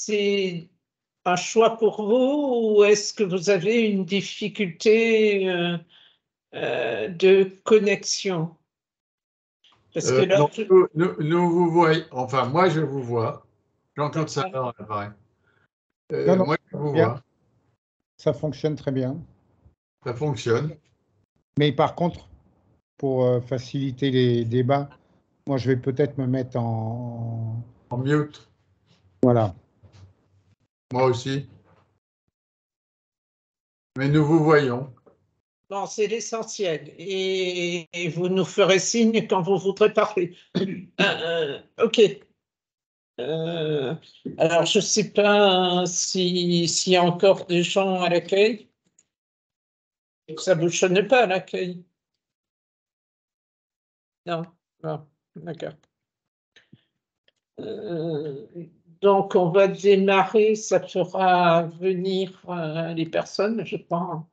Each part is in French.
c'est un choix pour vous ou est-ce que vous avez une difficulté de connexion? Parce que là, Non, nous vous voyons, enfin moi je vous vois. Jean-Claude Savard à l'appareil. Non, non, Moi je vous bien. vois, Ça fonctionne très bien. ça fonctionne. Mais par contre, pour faciliter les débats, moi, je vais peut-être me mettre en... En mute, Voilà. moi aussi. Mais nous vous voyons. bon, c'est l'essentiel. Et vous nous ferez signe quand vous voudrez parler. OK. Alors, je ne sais pas s'il y a encore des gens à l'accueil. Ça ne bouchonne pas à l'accueil. Non, non, d'accord. Donc, on va démarrer, ça fera venir les personnes, je pense.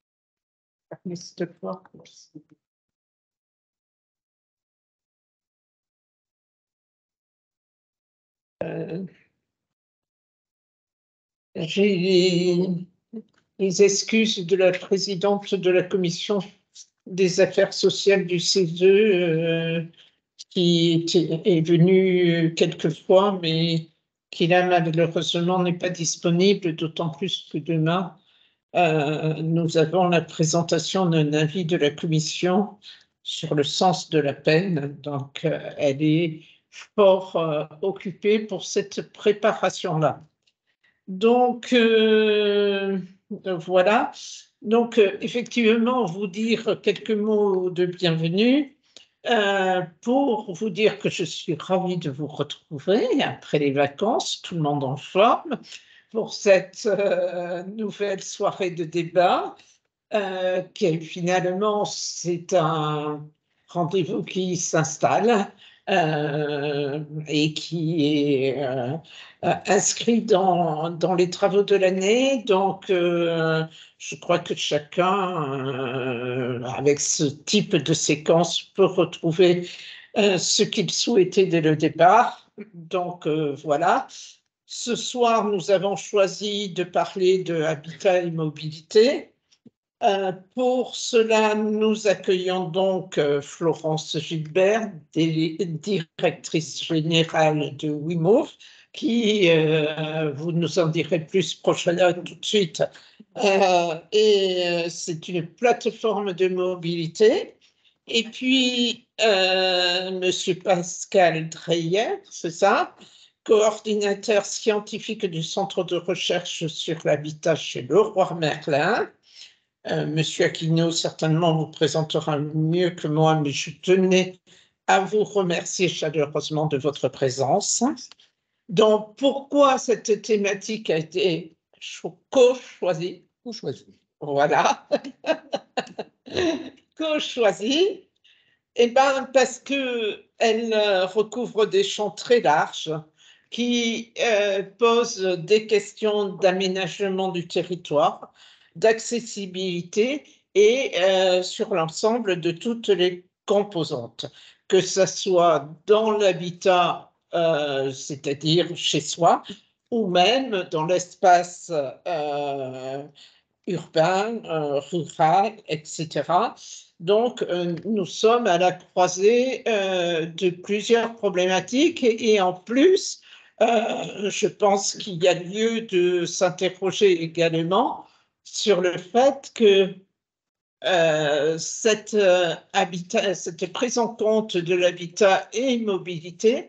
J'ai les excuses de la présidente de la commission des affaires sociales du CESE qui est venue quelques fois, mais qui là malheureusement n'est pas disponible, d'autant plus que demain, nous avons la présentation d'un avis de la commission sur le sens de la peine. Donc, elle est fort occupée pour cette préparation-là. Donc, voilà. Donc, effectivement, vous dire quelques mots de bienvenue pour vous dire que je suis ravie de vous retrouver après les vacances, tout le monde en forme, pour cette nouvelle soirée de débat qui finalement, c'est un rendez-vous qui s'installe et qui est inscrit dans les travaux de l'année. Donc, je crois que chacun, avec ce type de séquence, peut retrouver ce qu'il souhaitait dès le départ. Donc, voilà. Ce soir, nous avons choisi de parler de habitat et mobilité. Pour cela, nous accueillons donc Florence Gilbert, directrice générale de WeMove, qui, vous nous en direz plus prochainement tout de suite, c'est une plateforme de mobilité. Et puis, Monsieur Pascal Dreyer, c'est ça, coordinateur scientifique du Centre de recherche sur l'habitat chez Leroy Merlin. Monsieur Aquino certainement vous présentera mieux que moi, mais je tenais à vous remercier chaleureusement de votre présence. Donc, pourquoi cette thématique a été co-choisie? Voilà. Co-choisie. Eh bien, parce qu'elle recouvre des champs très larges qui posent des questions d'aménagement du territoire, d'accessibilité et sur l'ensemble de toutes les composantes, que ce soit dans l'habitat, c'est-à-dire chez soi, ou même dans l'espace urbain, rural, etc. Donc, nous sommes à la croisée de plusieurs problématiques et en plus, je pense qu'il y a lieu de s'interroger également sur le fait que cette prise en compte de l'habitat et mobilité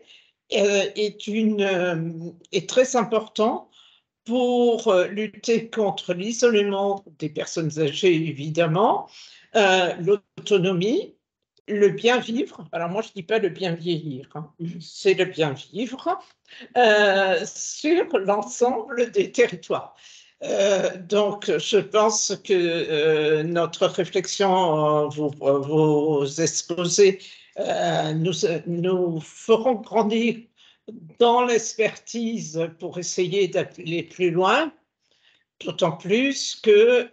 est très important pour lutter contre l'isolement des personnes âgées, évidemment, l'autonomie, le bien vivre. Alors moi, je ne dis pas le bien vieillir, hein, c'est le bien vivre sur l'ensemble des territoires. Donc, je pense que notre réflexion, vos exposés, nous feront grandir dans l'expertise pour essayer d'aller plus loin, d'autant plus que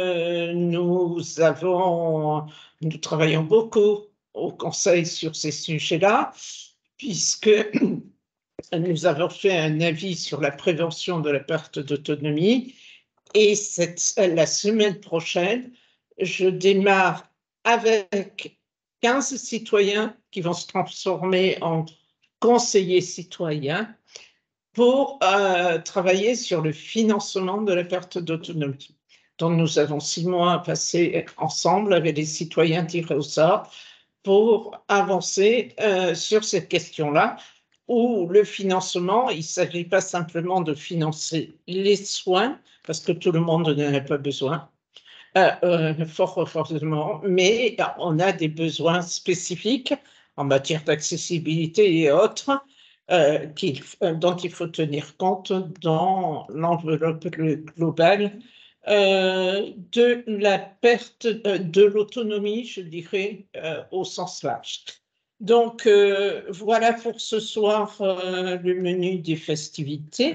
nous travaillons beaucoup au Conseil sur ces sujets-là, puisque nous avons fait un avis sur la prévention de la perte d'autonomie et la semaine prochaine, je démarre avec 15 citoyens qui vont se transformer en conseillers citoyens pour travailler sur le financement de la perte d'autonomie. Donc, nous avons 6 mois à passer ensemble avec les citoyens tirés au sort pour avancer sur cette question-là, où le financement, il ne s'agit pas simplement de financer les soins, parce que tout le monde n'en a pas besoin, fort heureusement, mais on a des besoins spécifiques en matière d'accessibilité et autres dont il faut tenir compte dans l'enveloppe globale de la perte de l'autonomie, je dirais, au sens large. Donc, voilà pour ce soir le menu des festivités,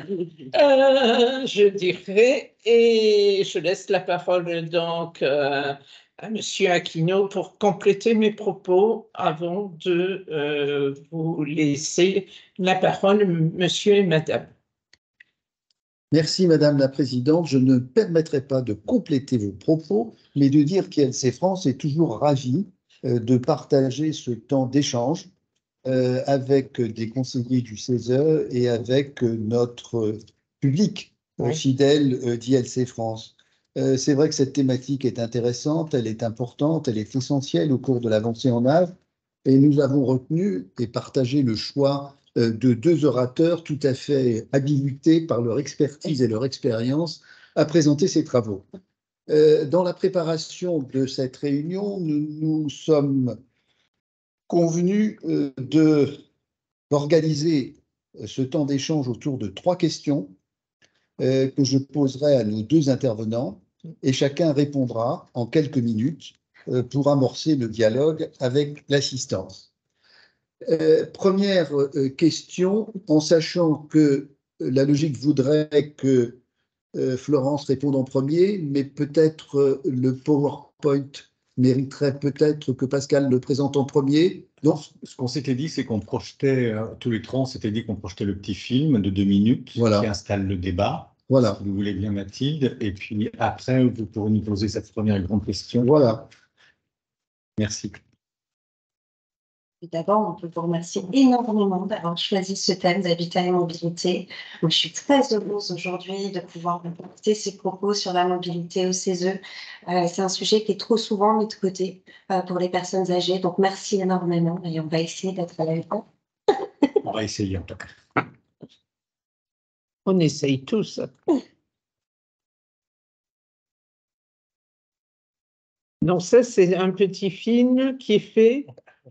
je dirais, et je laisse la parole donc à Monsieur Aquino pour compléter mes propos avant de vous laisser la parole, Monsieur et Madame. Merci Madame la Présidente. Je ne me permettrai pas de compléter vos propos, mais de dire qu'ILC France est toujours ravi de partager ce temps d'échange avec des conseillers du CESE et avec notre public fidèle d'ILC France. C'est vrai que cette thématique est intéressante, elle est importante, elle est essentielle au cours de l'avancée en âge, et nous avons retenu et partagé le choix de 2 orateurs tout à fait habilités par leur expertise et leur expérience à présenter ces travaux. Dans la préparation de cette réunion, nous nous sommes convenus d'organiser ce temps d'échange autour de 3 questions que je poserai à nos 2 intervenants et chacun répondra en quelques minutes pour amorcer le dialogue avec l'assistance. Première question, en sachant que la logique voudrait que Florence réponde en premier, mais peut-être le PowerPoint mériterait peut-être que Pascal le présente en premier. Donc, ce qu'on s'était dit, c'est qu'on projetait, tous les 3, on s'était dit qu'on projetait le petit film de 2 minutes qui installe le débat. Voilà. Si vous voulez bien, Mathilde. Et puis après, vous pourrez nous poser cette première grande question. Voilà. Merci. D'abord, on peut vous remercier énormément d'avoir choisi ce thème d'habitat et mobilité. Donc, je suis très heureuse aujourd'hui de pouvoir vous porter ces propos sur la mobilité au CESE. C'est un sujet qui est trop souvent mis de côté pour les personnes âgées. Donc, merci énormément et on va essayer d'être à la hauteur. On va essayer en tout cas. On essaye tous. Donc ça, c'est un petit film qui est fait.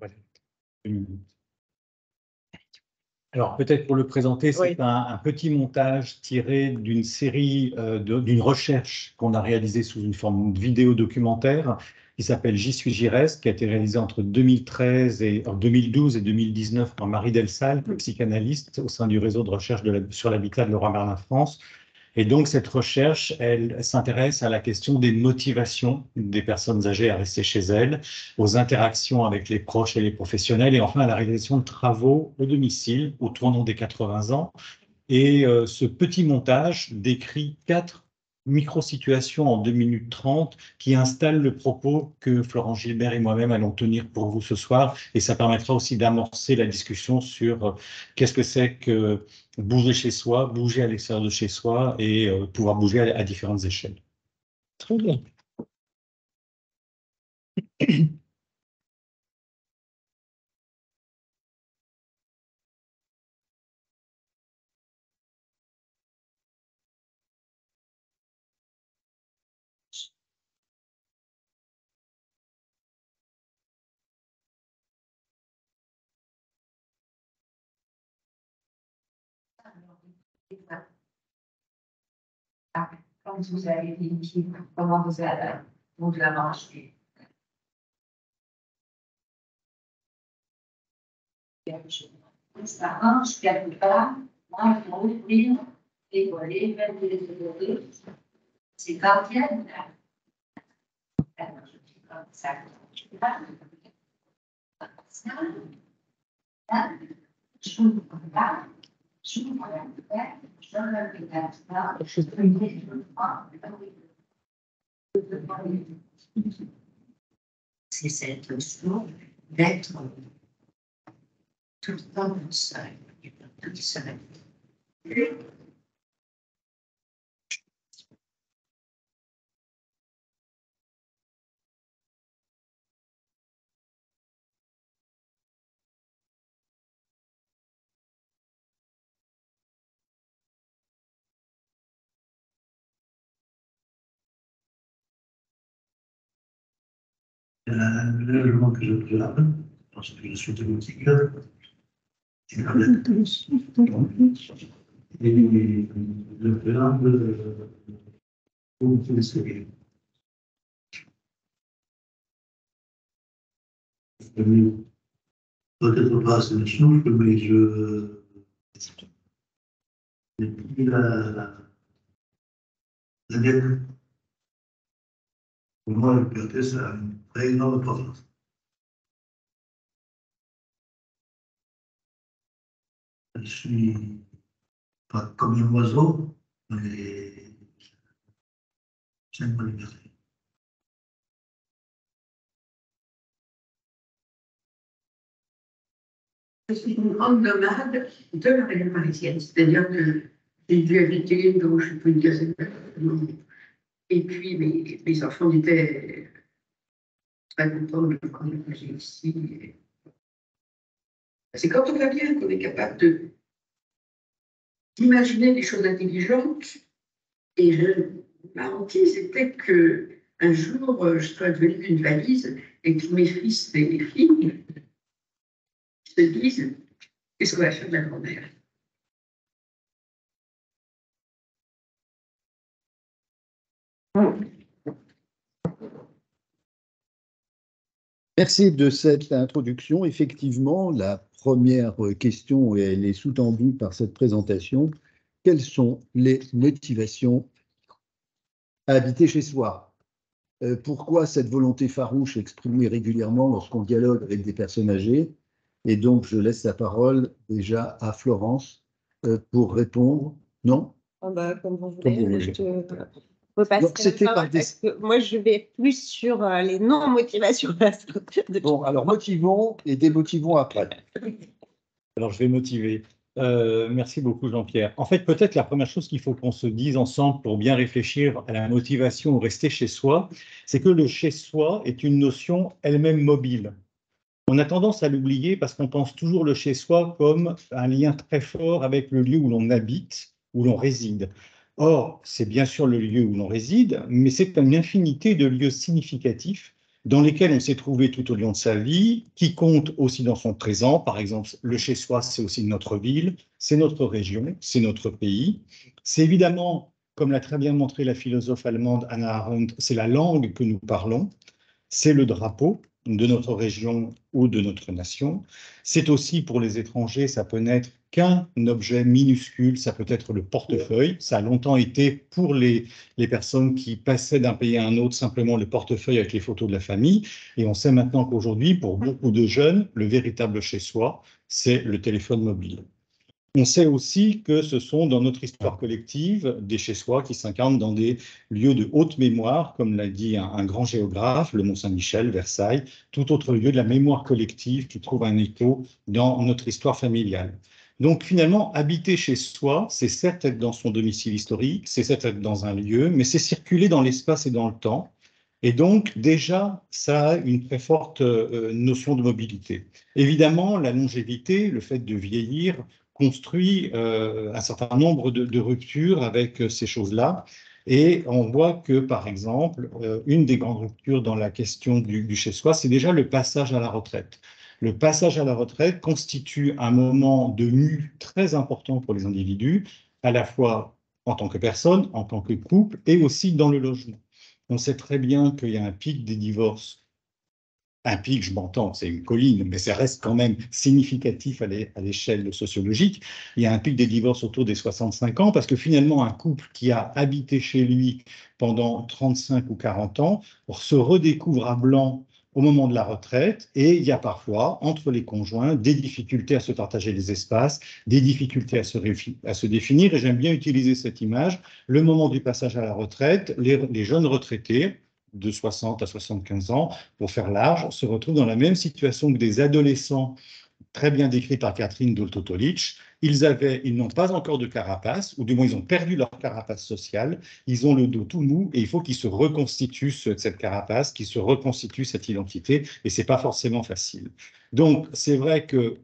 Alors, peut-être pour le présenter, c'est un petit montage tiré d'une série, d'une recherche qu'on a réalisée sous une forme de vidéo documentaire qui s'appelle J'y suis, j'y reste, qui a été réalisée entre 2012 et 2019 par Marie Delsal, psychanalyste au sein du réseau de recherche sur l'habitat de Leroy Merlin France. Et donc, cette recherche, elle s'intéresse à la question des motivations des personnes âgées à rester chez elles, aux interactions avec les proches et les professionnels, et enfin à la réalisation de travaux au domicile au tournant des 80 ans. Et ce petit montage décrit 4 micro-situations en 2 minutes 30 qui installent le propos que Florent Gilbert et moi-même allons tenir pour vous ce soir. Et ça permettra aussi d'amorcer la discussion sur qu'est-ce que c'est que bouger chez soi, bouger à l'extérieur de chez soi et pouvoir bouger à différentes échelles. Très bien. Quand vous avez dit comment vous la mangez. Ça range quelque part, moi, il faut ouvrir, décoller, mettre les décoller. C'est quand il y a une alors, je dis comme ça. Je vous parle. C'est cette notion d'être tout le temps seul, toute seule. Le logement que j'observe, parce que je suis politique, c'est quand même. Et le plan pour essayer. Peut-être pas assez de souffle, mais depuis la guerre, pour moi, le PRT, ça a une très énorme importance. Je suis pas comme un oiseau, mais j'aime ma liberté. Je suis une grande nomade de la région parisienne, c'est-à-dire que j'ai dû habiter dans, je ne sais pas, une quinzaine d'années. Et puis mes enfants étaient très contents de voir que j'ai ici. C'est quand on va bien qu'on est capable d'imaginer des choses intelligentes. Et ma hantise c'était qu'un jour, je sois devenue une valise et que mes fils et mes filles se disent qu'est-ce qu'on va faire de la grand-mère. Merci de cette introduction. Effectivement, la première question, et elle est sous-tendue par cette présentation, quelles sont les motivations à habiter chez soi? Pourquoi cette volonté farouche exprimée régulièrement lorsqu'on dialogue avec des personnes âgées? Et donc, je laisse la parole déjà à Florence pour répondre. Non? Comme vous Comme vous voulez, voulez. je te repasserai C'était la par parole parce que moi, je vais plus sur les non-motivations. Bon, alors motivons et démotivons après. Alors, je vais motiver. Merci beaucoup, Jean-Pierre. En fait, peut-être la première chose qu'il faut qu'on se dise ensemble pour bien réfléchir à la motivation au rester chez soi, c'est que le chez soi est une notion elle-même mobile. On a tendance à l'oublier parce qu'on pense toujours le chez soi comme un lien très fort avec le lieu où l'on habite, où l'on réside. Or, c'est bien sûr le lieu où l'on réside, mais c'est une infinité de lieux significatifs dans lesquels on s'est trouvé tout au long de sa vie, qui comptent aussi dans son présent. Par exemple, le chez soi, c'est aussi notre ville, c'est notre région, c'est notre pays. C'est évidemment, comme l'a très bien montré la philosophe allemande Hannah Arendt, c'est la langue que nous parlons, c'est le drapeau de notre région ou de notre nation. C'est aussi pour les étrangers, ça peut n'être qu'un objet minuscule, ça peut être le portefeuille. Ça a longtemps été pour les personnes qui passaient d'un pays à un autre simplement le portefeuille avec les photos de la famille. Et on sait maintenant qu'aujourd'hui, pour beaucoup de jeunes, le véritable chez-soi, c'est le téléphone mobile. On sait aussi que ce sont dans notre histoire collective des chez-soi qui s'incarnent dans des lieux de haute mémoire, comme l'a dit un grand géographe, le Mont-Saint-Michel, Versailles, tout autre lieu de la mémoire collective qui trouve un écho dans notre histoire familiale. Donc finalement, habiter chez soi, c'est certes être dans son domicile historique, c'est certes être dans un lieu, mais c'est circuler dans l'espace et dans le temps. Et donc déjà, ça a une très forte notion de mobilité. Évidemment, la longévité, le fait de vieillir, construit un certain nombre de ruptures avec ces choses-là. Et on voit que, par exemple, une des grandes ruptures dans la question du chez-soi, c'est déjà le passage à la retraite. Le passage à la retraite constitue un moment de mue très important pour les individus, à la fois en tant que personne, en tant que couple, et aussi dans le logement. On sait très bien qu'il y a un pic des divorces. Un pic, je m'entends, c'est une colline, mais ça reste quand même significatif à l'échelle sociologique. Il y a un pic des divorces autour des 65 ans, parce que finalement, un couple qui a habité chez lui pendant 35 ou 40 ans se redécouvre à blanc au moment de la retraite, et il y a parfois, entre les conjoints, des difficultés à se partager les espaces, des difficultés à se définir, et j'aime bien utiliser cette image. Le moment du passage à la retraite, les jeunes retraités, de 60 à 75 ans, pour faire large, se retrouvent dans la même situation que des adolescents très bien décrits par Catherine Dolto-Tolić. Ils n'ont pas encore de carapace, ou du moins ils ont perdu leur carapace sociale, ils ont le dos tout mou et il faut qu'ils se reconstituent cette carapace, qu'ils se reconstituent cette identité, et c'est pas forcément facile. Donc c'est vrai que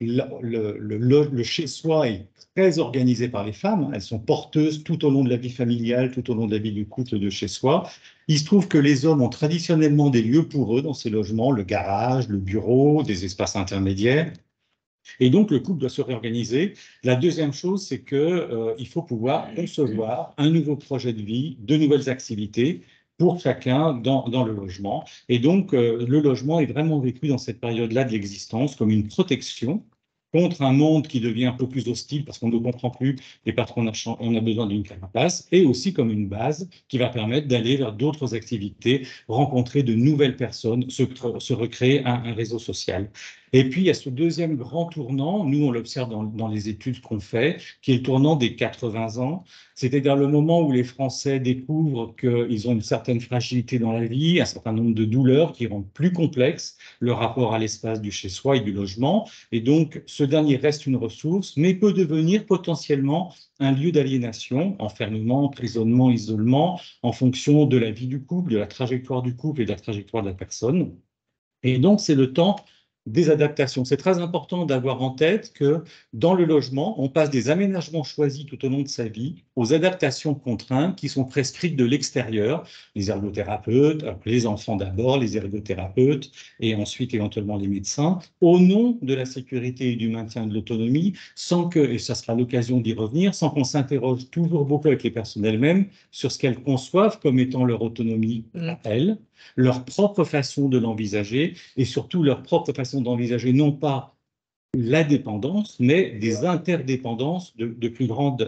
le chez-soi est très organisé par les femmes, elles sont porteuses tout au long de la vie familiale, tout au long de la vie du couple de chez-soi. Il se trouve que les hommes ont traditionnellement des lieux pour eux dans ces logements, le garage, le bureau, des espaces intermédiaires. Et donc, le couple doit se réorganiser. La deuxième chose, c'est qu'il faut pouvoir concevoir un nouveau projet de vie, de nouvelles activités pour chacun dans le logement. Et donc, le logement est vraiment vécu dans cette période-là de l'existence comme une protection contre un monde qui devient un peu plus hostile parce qu'on ne comprend plus et parce qu'on a besoin d'une carapace, et aussi comme une base qui va permettre d'aller vers d'autres activités, rencontrer de nouvelles personnes, se recréer un réseau social. Et puis, il y a ce deuxième grand tournant, nous on l'observe dans les études qu'on fait, qui est le tournant des 80 ans, c'est-à-dire le moment où les Français découvrent qu'ils ont une certaine fragilité dans la vie, un certain nombre de douleurs qui rendent plus complexe le rapport à l'espace du chez-soi et du logement. Et donc, ce dernier reste une ressource, mais peut devenir potentiellement un lieu d'aliénation, enfermement, emprisonnement, isolement, en fonction de la vie du couple, de la trajectoire du couple et de la trajectoire de la personne. Et donc, c'est le temps des adaptations. C'est très important d'avoir en tête que dans le logement, on passe des aménagements choisis tout au long de sa vie aux adaptations contraintes qui sont prescrites de l'extérieur, les ergothérapeutes, les enfants d'abord, les ergothérapeutes et ensuite éventuellement les médecins, au nom de la sécurité et du maintien de l'autonomie, sans que, et ça sera l'occasion d'y revenir, sans qu'on s'interroge toujours beaucoup avec les personnes elles-mêmes sur ce qu'elles conçoivent comme étant leur autonomie à elles, leur propre façon de l'envisager et surtout leur propre façon d'envisager non pas la dépendance, mais des interdépendances de plus grande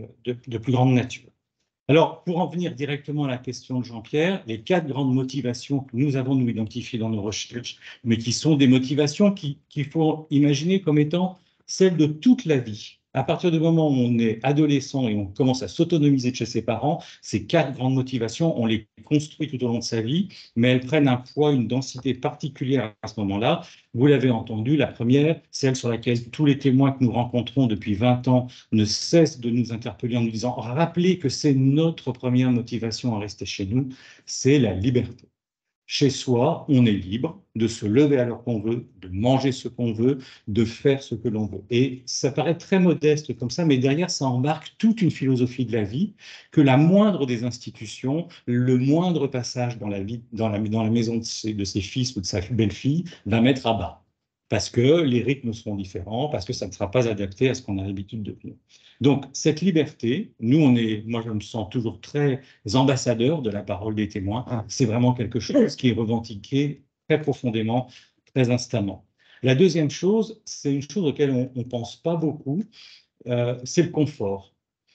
nature. Alors, pour en venir directement à la question de Jean-Pierre, les 4 grandes motivations que nous avons nous identifiées dans nos recherches, mais qui sont des motivations qu'il faut imaginer comme étant celles de toute la vie. À partir du moment où on est adolescent et on commence à s'autonomiser de chez ses parents, ces 4 grandes motivations, on les construit tout au long de sa vie, mais elles prennent un poids, une densité particulière à ce moment-là. Vous l'avez entendu, la première, celle sur laquelle tous les témoins que nous rencontrons depuis 20 ans ne cessent de nous interpeller en nous disant « Rappelez que c'est notre première motivation à rester chez nous, c'est la liberté ». Chez soi, on est libre de se lever à l'heure qu'on veut, de manger ce qu'on veut, de faire ce que l'on veut. Et ça paraît très modeste comme ça, mais derrière, ça embarque toute une philosophie de la vie que la moindre des institutions, le moindre passage dans la maison de ses fils ou de sa belle-fille va mettre à bas. Parce que les rythmes seront différents, parce que ça ne sera pas adapté à ce qu'on a l'habitude de vivre. Donc, cette liberté, moi je me sens toujours très ambassadeur de la parole des témoins, c'est vraiment quelque chose qui est revendiqué très profondément, très instamment. La deuxième chose, c'est une chose auquel on ne pense pas beaucoup, c'est le confort.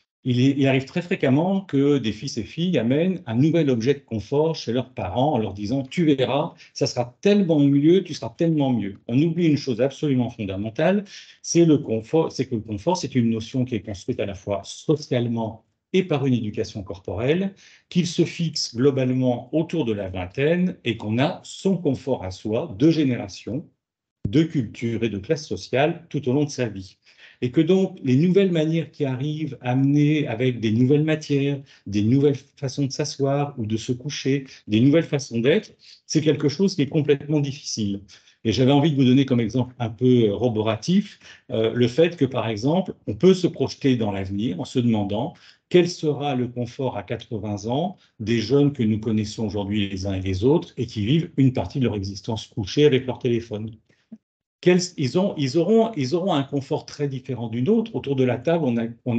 Il arrive très fréquemment que des fils et filles amènent un nouvel objet de confort chez leurs parents en leur disant « tu verras, ça sera tellement mieux, tu seras tellement mieux ». On oublie une chose absolument fondamentale, c'est que le confort, c'est une notion qui est construite à la fois socialement et par une éducation corporelle, qu'il se fixe globalement autour de la vingtaine et qu'on a son confort à soi de génération, de culture et de classe sociale tout au long de sa vie. Et que donc les nouvelles manières qui arrivent amenées avec des nouvelles matières, des nouvelles façons de s'asseoir ou de se coucher, des nouvelles façons d'être, c'est quelque chose qui est complètement difficile. Et j'avais envie de vous donner comme exemple un peu roboratif le fait que, par exemple, on peut se projeter dans l'avenir en se demandant quel sera le confort à 80 ans des jeunes que nous connaissons aujourd'hui les uns et les autres et qui vivent une partie de leur existence couchée avec leur téléphone. Ils auront un confort très différent d'une autre. Autour de la table, on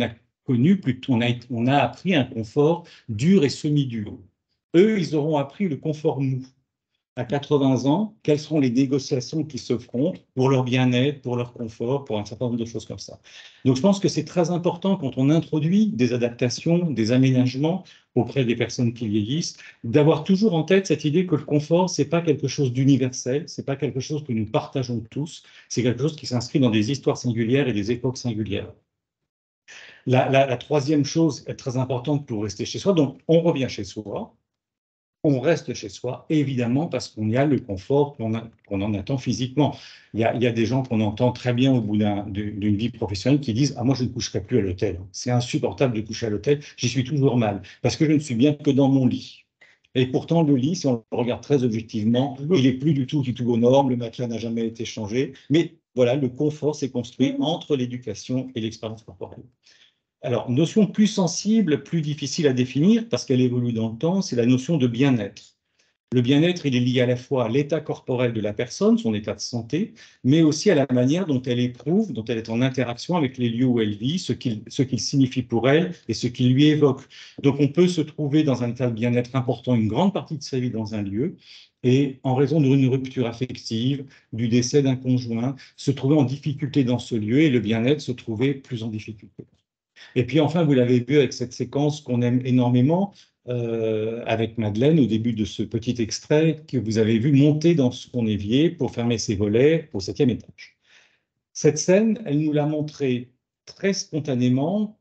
a appris un confort dur et semi-dur. Eux, ils auront appris le confort mou. à 80 ans, quelles seront les négociations qui se feront pour leur bien-être, pour leur confort, pour un certain nombre de choses comme ça. Donc, je pense que c'est très important quand on introduit des adaptations, des aménagements auprès des personnes qui vieillissent, d'avoir toujours en tête cette idée que le confort, c'est pas quelque chose d'universel, c'est pas quelque chose que nous partageons tous, c'est quelque chose qui s'inscrit dans des histoires singulières et des époques singulières. La troisième chose est très importante pour rester chez soi. Donc, on revient chez soi, on reste chez soi, évidemment, parce qu'on y a le confort qu'on en attend physiquement. Il y a des gens qu'on entend très bien au bout d'une vie professionnelle qui disent « Ah, moi, je ne coucherai plus à l'hôtel. C'est insupportable de coucher à l'hôtel. J'y suis toujours mal, parce que je ne suis bien que dans mon lit. » Et pourtant, le lit, si on le regarde très objectivement, il n'est plus du tout aux normes, le matelas n'a jamais été changé. Mais voilà, le confort s'est construit entre l'éducation et l'expérience corporelle. Alors, notion plus sensible, plus difficile à définir, parce qu'elle évolue dans le temps, c'est la notion de bien-être. Le bien-être, il est lié à la fois à l'état corporel de la personne, son état de santé, mais aussi à la manière dont elle éprouve, dont elle est en interaction avec les lieux où elle vit, ce qu'il signifie pour elle et ce qu'il lui évoque. Donc, on peut se trouver dans un état de bien-être important une grande partie de sa vie dans un lieu, et en raison d'une rupture affective, du décès d'un conjoint, se trouver en difficulté dans ce lieu et le bien-être se trouver plus en difficulté. Et puis enfin, vous l'avez vu avec cette séquence qu'on aime énormément, avec Madeleine, au début de ce petit extrait que vous avez vu monter dans son évier pour fermer ses volets au 7e étage. Cette scène, elle nous l'a montré très spontanément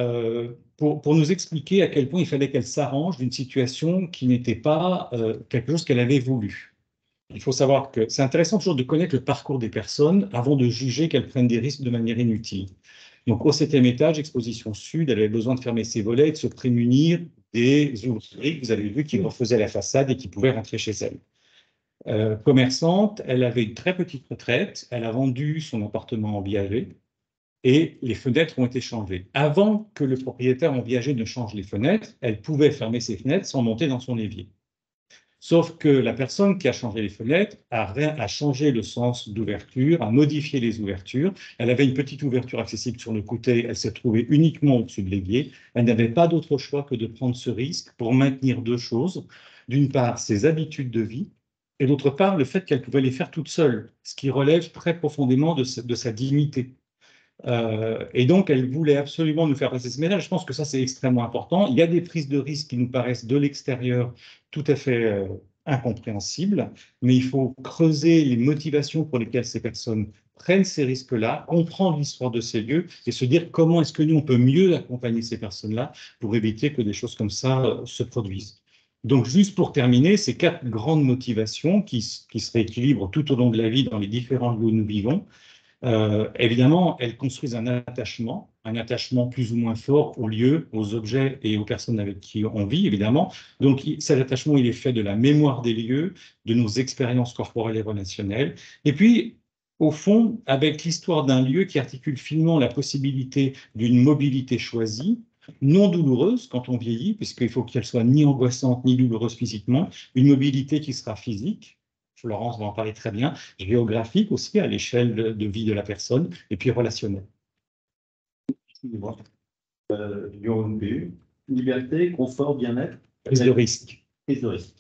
pour nous expliquer à quel point il fallait qu'elle s'arrange d'une situation qui n'était pas quelque chose qu'elle avait voulu. Il faut savoir que c'est intéressant toujours de connaître le parcours des personnes avant de juger qu'elles prennent des risques de manière inutile. Donc, au 7e étage, exposition sud, elle avait besoin de fermer ses volets et de se prémunir des ouvriers que vous avez vu qui refaisaient la façade et qui pouvaient rentrer chez elle. Commerçante, elle avait une très petite retraite, elle a vendu son appartement en viager et les fenêtres ont été changées. Avant que le propriétaire en viager ne change les fenêtres, elle pouvait fermer ses fenêtres sans monter dans son évier. Sauf que la personne qui a changé les fenêtres a changé le sens d'ouverture, a modifié les ouvertures. Elle avait une petite ouverture accessible sur le côté, elle s'est trouvée uniquement au-dessus de l'évier. Elle n'avait pas d'autre choix que de prendre ce risque pour maintenir deux choses. D'une part, ses habitudes de vie, et d'autre part, le fait qu'elle pouvait les faire toute seule, ce qui relève très profondément de sa dignité. Et donc, elle voulait absolument nous faire passer ce message. Je pense que ça, c'est extrêmement important. Il y a des prises de risques qui nous paraissent de l'extérieur tout à fait incompréhensibles, mais il faut creuser les motivations pour lesquelles ces personnes prennent ces risques-là, comprendre l'histoire de ces lieux et se dire comment est-ce que nous, on peut mieux accompagner ces personnes-là pour éviter que des choses comme ça se produisent. Donc, juste pour terminer, ces 4 grandes motivations qui se rééquilibrent tout au long de la vie dans les différents lieux où nous vivons. Évidemment, elles construisent un attachement plus ou moins fort aux lieux, aux objets et aux personnes avec qui on vit, évidemment. Donc, cet attachement, il est fait de la mémoire des lieux, de nos expériences corporelles et relationnelles. Et puis, au fond, avec l'histoire d'un lieu qui articule finement la possibilité d'une mobilité choisie, non douloureuse quand on vieillit, puisqu'il faut qu'elle soit ni angoissante ni douloureuse physiquement, une mobilité qui sera physique. Florence va en parler très bien, géographique aussi à l'échelle de vie de la personne, et puis relationnelle. Liberté, confort, bien-être. Prise de risque. Prise de risque.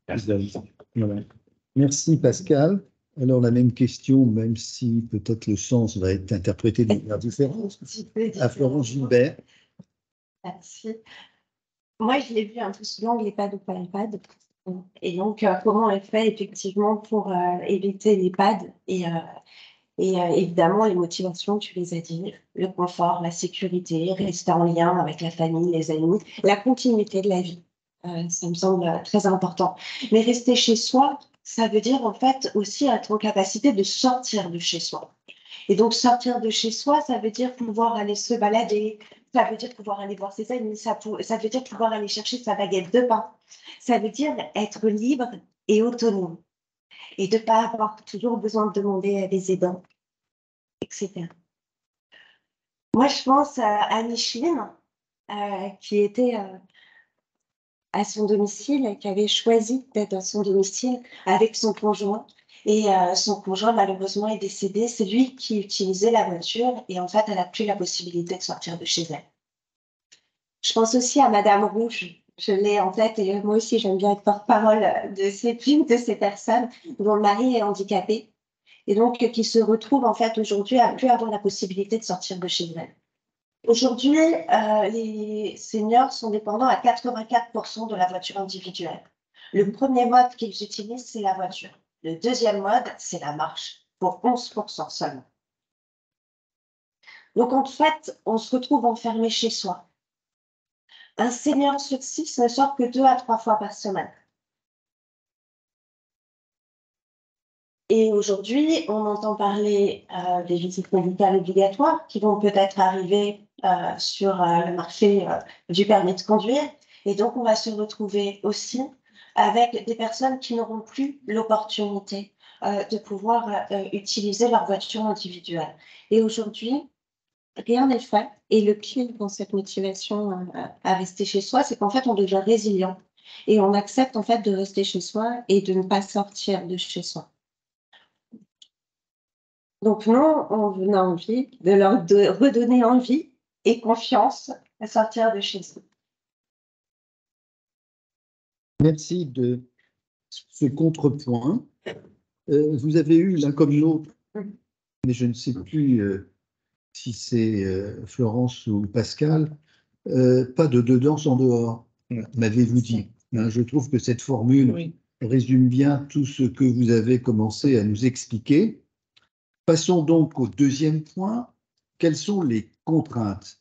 Merci Pascal. Alors la même question, même si peut-être le sens va être interprété de manière différente, à Florence Gilbert. Merci. Moi, je l'ai vu un peu sous l'angle EHPAD ou pas EHPAD. Et donc, comment elle fait effectivement pour éviter l'EHPAD et évidemment, les motivations, tu les as dit, le confort, la sécurité, rester en lien avec la famille, les amis, la continuité de la vie. Ça me semble très important. Mais rester chez soi, ça veut dire en fait aussi être en capacité de sortir de chez soi. Et donc, sortir de chez soi, ça veut dire pouvoir aller se balader, ça veut dire pouvoir aller voir ses amis, ça veut dire pouvoir aller chercher sa baguette de pain. Ça veut dire être libre et autonome et de ne pas avoir toujours besoin de demander à des aidants, etc. Moi, je pense à Micheline, qui était à son domicile, qui avait choisi d'être à son domicile avec son conjoint. Et son conjoint, malheureusement, est décédé. C'est lui qui utilisait la voiture et en fait, elle n'a plus la possibilité de sortir de chez elle. Je pense aussi à Madame Rouge, je l'ai en tête et moi aussi j'aime bien être porte-parole de ces personnes dont le mari est handicapé et donc qui se retrouvent en fait aujourd'hui à plus avoir la possibilité de sortir de chez elles. Aujourd'hui, les seniors sont dépendants à 84% de la voiture individuelle. Le premier mode qu'ils utilisent, c'est la voiture. Le deuxième mode, c'est la marche, pour 11% seulement. Donc en fait, on se retrouve enfermé chez soi. Un senior sur 6 ne sort que 2 à 3 fois par semaine. Et aujourd'hui, on entend parler des visites médicales obligatoires qui vont peut-être arriver sur le marché du permis de conduire. Et donc, on va se retrouver aussi avec des personnes qui n'auront plus l'opportunité de pouvoir utiliser leur voiture individuelle. Et aujourd'hui, rien n'est fait. Et le pire dans cette motivation à rester chez soi, c'est qu'en fait, on devient résilient. Et on accepte en fait de rester chez soi et de ne pas sortir de chez soi. Donc nous, on a envie de leur redonner envie et confiance à sortir de chez eux. Merci de ce contrepoint. Vous avez eu l'un comme l'autre, mais je ne sais plus si c'est Florence ou Pascal, pas de danse en dehors, m'avez-vous dit. Je trouve que cette formule résume bien tout ce que vous avez commencé à nous expliquer. Passons donc au deuxième point. Quelles sont les contraintes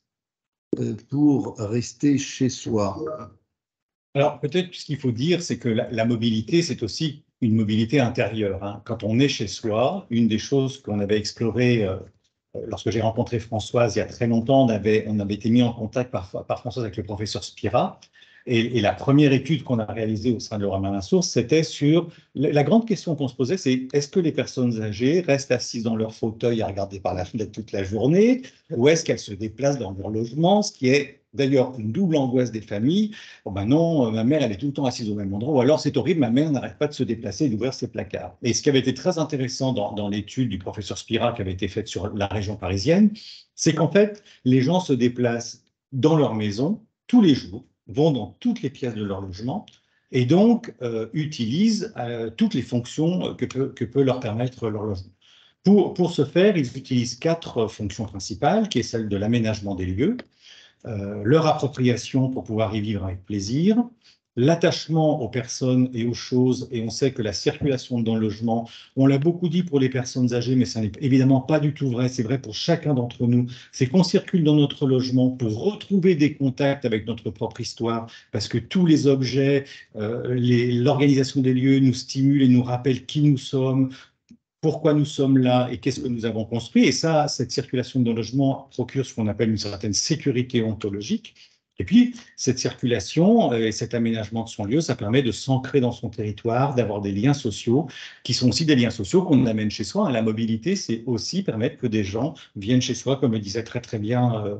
pour rester chez soi? Alors, peut-être ce qu'il faut dire, c'est que la mobilité, c'est aussi une mobilité intérieure, hein. Quand on est chez soi, une des choses qu'on avait explorées lorsque j'ai rencontré Françoise il y a très longtemps, on avait été mis en contact par Françoise avec le professeur Spira. Et la première étude qu'on a réalisée au sein de Leroy Merlin Source, c'était sur la grande question qu'on se posait, c'est est-ce que les personnes âgées restent assises dans leur fauteuil à regarder par la fenêtre toute la journée, ou est-ce qu'elles se déplacent dans leur logement, ce qui est d'ailleurs une double angoisse des familles. Oh ben non, ma mère, elle est tout le temps assise au même endroit, ou alors c'est horrible, ma mère n'arrête pas de se déplacer et d'ouvrir ses placards. Et ce qui avait été très intéressant dans l'étude du professeur Spira qui avait été faite sur la région parisienne, c'est qu'en fait, les gens se déplacent dans leur maison tous les jours, vont dans toutes les pièces de leur logement et donc utilisent toutes les fonctions que peut leur permettre leur logement. Pour ce faire, ils utilisent 4 fonctions principales, qui est celle de l'aménagement des lieux, leur appropriation pour pouvoir y vivre avec plaisir, l'attachement aux personnes et aux choses, et on sait que la circulation dans le logement, on l'a beaucoup dit pour les personnes âgées, mais ça n'est évidemment pas du tout vrai, c'est vrai pour chacun d'entre nous, c'est qu'on circule dans notre logement pour retrouver des contacts avec notre propre histoire, parce que tous les objets, l'organisation des lieux nous stimule et nous rappelle qui nous sommes, pourquoi nous sommes là et qu'est-ce que nous avons construit. Et ça, cette circulation dans le logement procure ce qu'on appelle une certaine sécurité ontologique. Et puis, cette circulation et cet aménagement de son lieu, ça permet de s'ancrer dans son territoire, d'avoir des liens sociaux, qui sont aussi des liens sociaux qu'on amène chez soi. La mobilité, c'est aussi permettre que des gens viennent chez soi, comme le disait très bien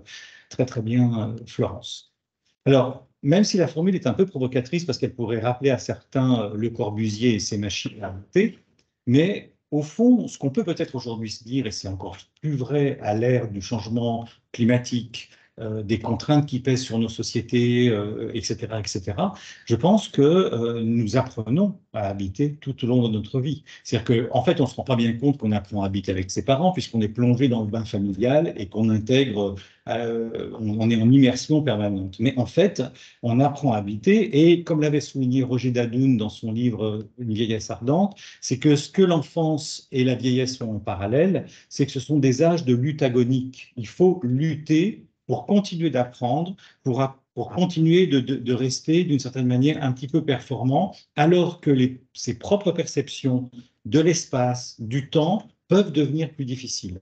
Florence. Alors, même si la formule est un peu provocatrice, parce qu'elle pourrait rappeler à certains Le Corbusier et ses machines à monter, mais au fond, ce qu'on peut peut-être aujourd'hui se dire, et c'est encore plus vrai à l'ère du changement climatique, des contraintes qui pèsent sur nos sociétés, etc., je pense que nous apprenons à habiter tout au long de notre vie. C'est-à-dire qu'en fait, on ne se rend pas bien compte qu'on apprend à habiter avec ses parents, puisqu'on est plongé dans le bain familial et qu'on intègre, on est en immersion permanente. Mais en fait, on apprend à habiter, et comme l'avait souligné Roger Dadoun dans son livre Une vieillesse ardente, c'est que ce que l'enfance et la vieillesse sont en parallèle, c'est que ce sont des âges de lutte agonique. Il faut lutter pour continuer d'apprendre, pour continuer de rester d'une certaine manière un petit peu performant, alors que ses propres perceptions de l'espace, du temps, peuvent devenir plus difficiles.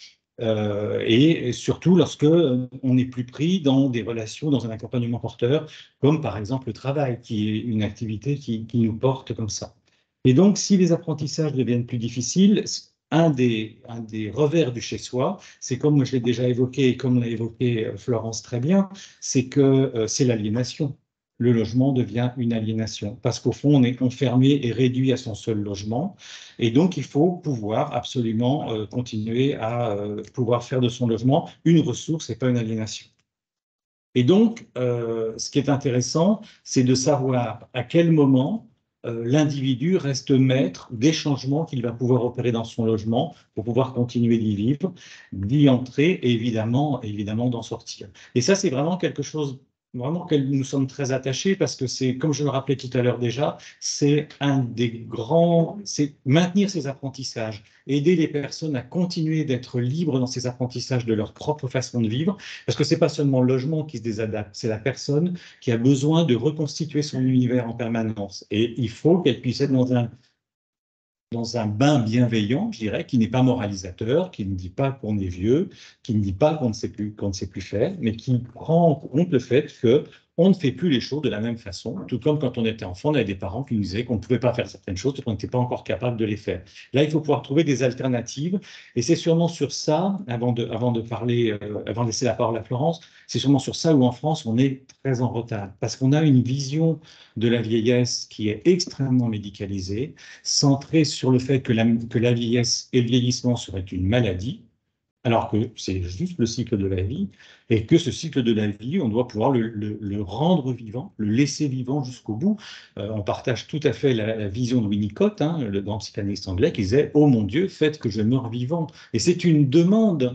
Et surtout lorsque on n'est plus pris dans des relations, dans un accompagnement porteur, comme par exemple le travail, qui est une activité qui nous porte comme ça. Et donc, si les apprentissages deviennent plus difficiles, un des revers du chez-soi, c'est comme je l'ai déjà évoqué et comme l'a évoqué Florence très bien, c'est que c'est l'aliénation. Le logement devient une aliénation parce qu'au fond, on est enfermé et réduit à son seul logement. Et donc, il faut pouvoir absolument continuer à pouvoir faire de son logement une ressource et pas une aliénation. Et donc, ce qui est intéressant, c'est de savoir à quel moment l'individu reste maître des changements qu'il va pouvoir opérer dans son logement pour pouvoir continuer d'y vivre, d'y entrer et évidemment d'en sortir. Et ça, c'est vraiment quelque chose vraiment auquel nous sommes très attachés parce que c'est, comme je le rappelais tout à l'heure déjà, c'est un des grands, c'est maintenir ces apprentissages, aider les personnes à continuer d'être libres dans ces apprentissages de leur propre façon de vivre, parce que c'est pas seulement le logement qui se désadapte, c'est la personne qui a besoin de reconstituer son univers en permanence. Et il faut qu'elle puisse être dans un bain bienveillant, je dirais, qui n'est pas moralisateur, qui ne dit pas qu'on est vieux, qui ne dit pas qu'on ne sait plus faire, mais qui prend en compte le fait que on ne fait plus les choses de la même façon, tout comme quand on était enfant, on avait des parents qui nous disaient qu'on ne pouvait pas faire certaines choses, qu'on n'était pas encore capable de les faire. Là, il faut pouvoir trouver des alternatives, et c'est sûrement sur ça, avant de parler, avant de laisser la parole à Florence, c'est sûrement sur ça où en France, on est très en retard, parce qu'on a une vision de la vieillesse qui est extrêmement médicalisée, centrée sur le fait que la vieillesse et le vieillissement seraient une maladie, alors que c'est juste le cycle de la vie, et que ce cycle de la vie, on doit pouvoir le rendre vivant, le laisser vivant jusqu'au bout. On partage tout à fait la vision de Winnicott, hein, le grand psychanalyste anglais, qui disait « Oh mon Dieu, faites que je meure vivant ». Et c'est une demande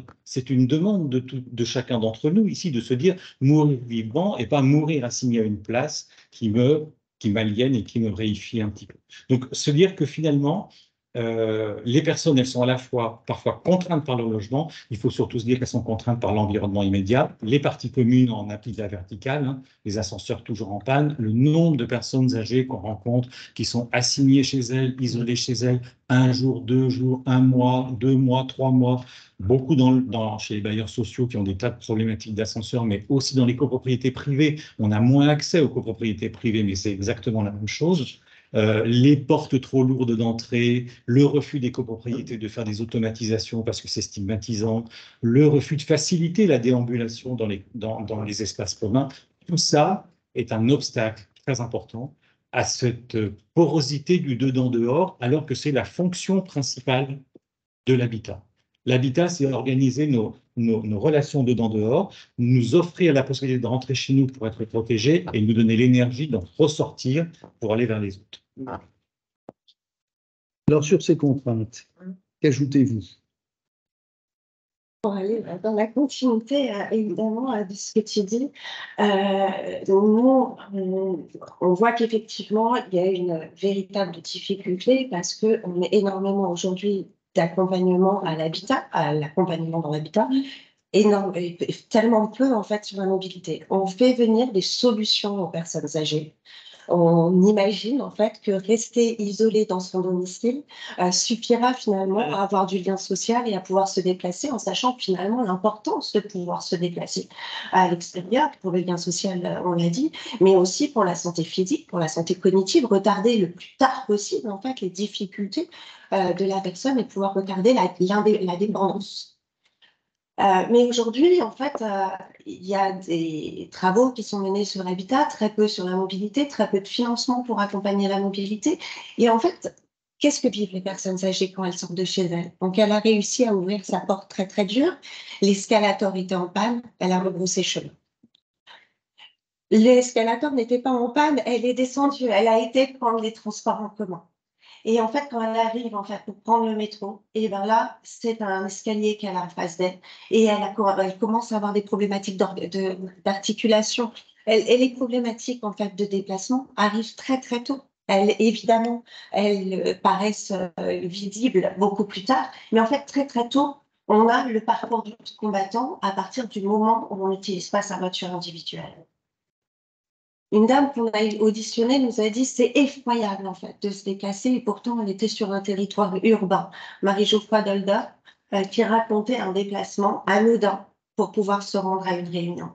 de chacun d'entre nous ici de se dire « mourir vivant » et pas mourir assigné à une place qui m'aliène et qui me réifie un petit peu. Donc, se dire que finalement, les personnes, elles sont à la fois parfois contraintes par leur logement, il faut surtout se dire qu'elles sont contraintes par l'environnement immédiat, les parties communes en appui de la verticale, hein, les ascenseurs toujours en panne, le nombre de personnes âgées qu'on rencontre qui sont assignées chez elles, isolées chez elles, 1 jour, 2 jours, 1 mois, 2 mois, 3 mois, beaucoup chez les bailleurs sociaux qui ont des tas de problématiques d'ascenseurs, mais aussi dans les copropriétés privées. On a moins accès aux copropriétés privées, mais c'est exactement la même chose. Les portes trop lourdes d'entrée, le refus des copropriétés de faire des automatisations parce que c'est stigmatisant, le refus de faciliter la déambulation dans les espaces communs, tout ça est un obstacle très important à cette porosité du dedans-dehors, alors que c'est la fonction principale de l'habitat. L'habitat, c'est organiser nos relations dedans-dehors, nous offrir la possibilité de rentrer chez nous pour être protégés et nous donner l'énergie d'en ressortir pour aller vers les autres. Alors, sur ces contraintes, qu'ajoutez-vous? Pour aller dans la continuité, évidemment, de ce que tu dis, nous, on voit qu'effectivement, il y a une véritable difficulté parce qu'on est énormément aujourd'hui d'accompagnement à l'habitat, à l'accompagnement dans l'habitat, tellement peu en fait sur la mobilité. On fait venir des solutions aux personnes âgées. On imagine en fait que rester isolé dans son domicile suffira finalement à avoir du lien social et à pouvoir se déplacer, en sachant finalement l'importance de pouvoir se déplacer à l'extérieur pour le lien social, on l'a dit, mais aussi pour la santé physique, pour la santé cognitive, retarder le plus tard possible en fait les difficultés de la personne et pouvoir retarder la dépendance. Mais aujourd'hui, en fait, il y a des travaux qui sont menés sur l'habitat, très peu sur la mobilité, très peu de financement pour accompagner la mobilité. Et en fait, qu'est-ce que vivent les personnes âgées quand elles sortent de chez elles? Donc, elle a réussi à ouvrir sa porte très, très dure. L'escalator était en panne, elle a rebroussé chemin. L'escalator n'était pas en panne, elle est descendue, elle a été prendre les transports en commun. Et en fait, quand elle arrive en fait, pour prendre le métro, et ben là, c'est un escalier qu'elle a en face d'elle. Et elle commence à avoir des problématiques d'articulation. Et les problématiques en fait, de déplacement arrivent très, très tôt. Évidemment, elles paraissent visibles beaucoup plus tard. Mais en fait, très, très tôt, on a le parcours du combattant à partir du moment où on n'utilise pas sa voiture individuelle. Une dame qu'on a auditionnée nous a dit c'est effroyable en fait de se déplacer et pourtant on était sur un territoire urbain. Marie-Geoffroy Dolda qui racontait un déplacement anodin pour pouvoir se rendre à une réunion.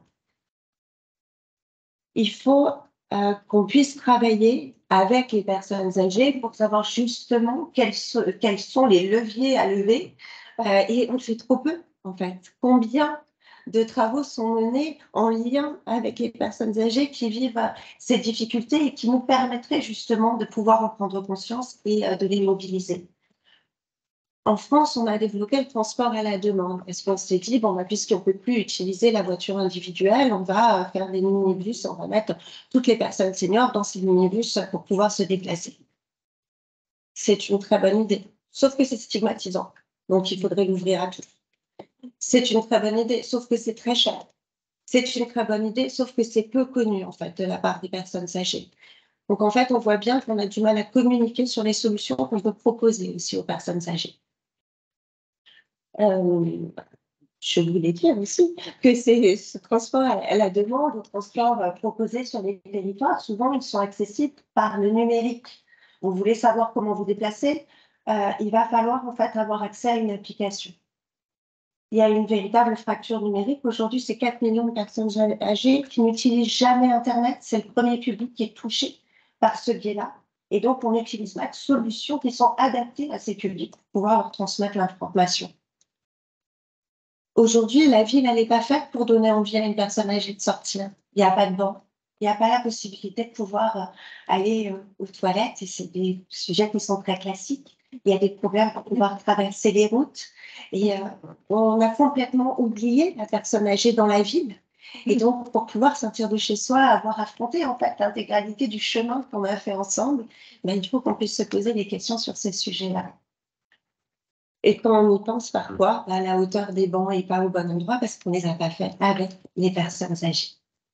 Il faut qu'on puisse travailler avec les personnes âgées pour savoir justement quels sont les leviers à lever et on le fait trop peu en fait. Combien de travaux sont menés en lien avec les personnes âgées qui vivent ces difficultés et qui nous permettraient justement de pouvoir en prendre conscience et de les mobiliser. En France, on a développé le transport à la demande parce qu'on s'est dit, bon, bah, puisqu'on ne peut plus utiliser la voiture individuelle, on va faire des minibus, on va mettre toutes les personnes seniors dans ces minibus pour pouvoir se déplacer. C'est une très bonne idée, sauf que c'est stigmatisant. Donc, il faudrait l'ouvrir à tous. C'est une très bonne idée, sauf que c'est très cher. C'est une très bonne idée, sauf que c'est peu connu, en fait, de la part des personnes âgées. Donc, en fait, on voit bien qu'on a du mal à communiquer sur les solutions qu'on peut proposer aussi aux personnes âgées. Je voulais dire aussi que ce transport à la demande, le transport proposé sur les territoires, souvent, ils sont accessibles par le numérique. Vous voulez savoir comment vous déplacer, il va falloir, en fait, avoir accès à une application. Il y a une véritable fracture numérique. Aujourd'hui, c'est 4 millions de personnes âgées qui n'utilisent jamais Internet. C'est le premier public qui est touché par ce biais-là. Et donc, on n'utilise pas de solutions qui sont adaptées à ces publics pour pouvoir leur transmettre l'information. Aujourd'hui, la ville, elle n'est pas faite pour donner envie à une personne âgée de sortir. Il n'y a pas de banc. Il n'y a pas la possibilité de pouvoir aller aux toilettes. Et c'est des sujets qui sont très classiques. Il y a des problèmes pour pouvoir traverser les routes. Et on a complètement oublié la personne âgée dans la ville. Et donc, pour pouvoir sortir de chez soi, avoir affronté en fait l'intégralité du chemin qu'on a fait ensemble, ben, il faut qu'on puisse se poser des questions sur ces sujets-là. Et quand on y pense parfois, ben, la hauteur des bancs n'est pas au bon endroit parce qu'on ne les a pas fait avec les personnes âgées.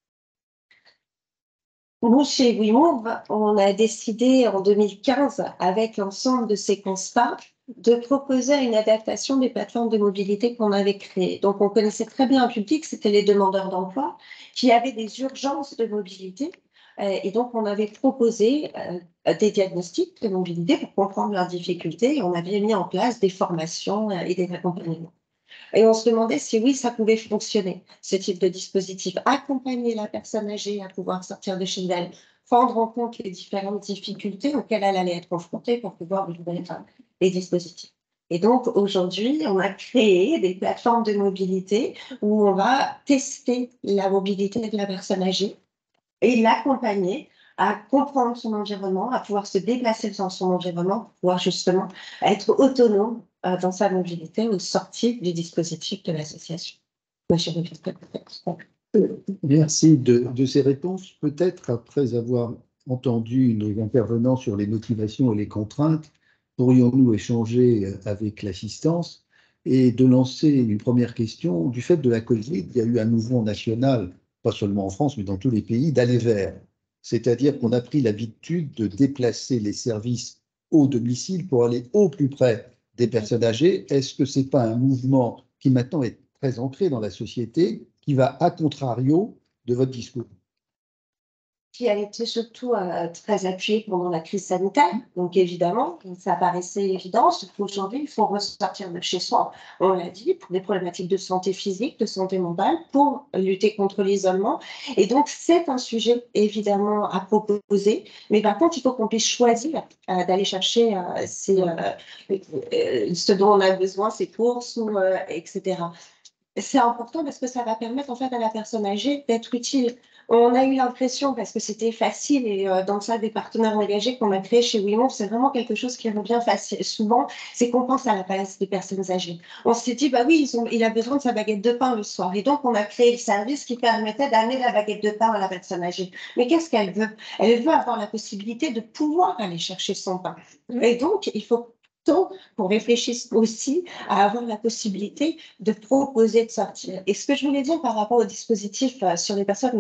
Nous, chez WeMove, on a décidé en 2015, avec l'ensemble de ces constats, de proposer une adaptation des plateformes de mobilité qu'on avait créées. Donc, on connaissait très bien un public, c'était les demandeurs d'emploi, qui avaient des urgences de mobilité. Et donc, on avait proposé des diagnostics de mobilité pour comprendre leurs difficultés. Et on avait mis en place des formations et des accompagnements. Et on se demandait si oui, ça pouvait fonctionner, ce type de dispositif, accompagner la personne âgée à pouvoir sortir de chez elle, prendre en compte les différentes difficultés auxquelles elle allait être confrontée pour pouvoir lui donner les dispositifs. Et donc, aujourd'hui, on a créé des plateformes de mobilité où on va tester la mobilité de la personne âgée et l'accompagner à comprendre son environnement, à pouvoir se déplacer dans son environnement, pour pouvoir justement être autonome dans sa mobilité au sortir du dispositif de l'association. Merci de ces réponses. Peut-être après avoir entendu nos intervenants sur les motivations et les contraintes, pourrions-nous échanger avec l'assistance et de lancer une première question. Du fait de la Covid, il y a eu un mouvement national, pas seulement en France, mais dans tous les pays, d'aller vers. C'est-à-dire qu'on a pris l'habitude de déplacer les services au domicile pour aller au plus près des personnes âgées. Est-ce que ce n'est pas un mouvement qui maintenant est très ancré dans la société, qui va à contrario de votre discours? Qui a été surtout très appuyée pendant la crise sanitaire. Donc évidemment, ça paraissait évident, sauf qu'aujourd'hui, il faut ressortir de chez soi, on l'a dit, pour des problématiques de santé physique, de santé mentale, pour lutter contre l'isolement. Et donc, c'est un sujet évidemment à proposer, mais par contre, il faut qu'on puisse choisir d'aller chercher ce dont on a besoin, ces courses, etc. C'est important parce que ça va permettre en fait à la personne âgée d'être utile. On a eu l'impression, parce que c'était facile et dans ça des partenaires engagés qu'on a créés chez WeMove, c'est vraiment quelque chose qui revient souvent, c'est qu'on pense à la place des personnes âgées. On s'est dit, bah oui, il a besoin de sa baguette de pain le soir. Et donc, on a créé le service qui permettait d'amener la baguette de pain à la personne âgée. Mais qu'est-ce qu'elle veut? Elle veut avoir la possibilité de pouvoir aller chercher son pain. Et donc, il faut qu'on réfléchisse aussi à avoir la possibilité de proposer de sortir. Et ce que je voulais dire par rapport au dispositif sur les personnes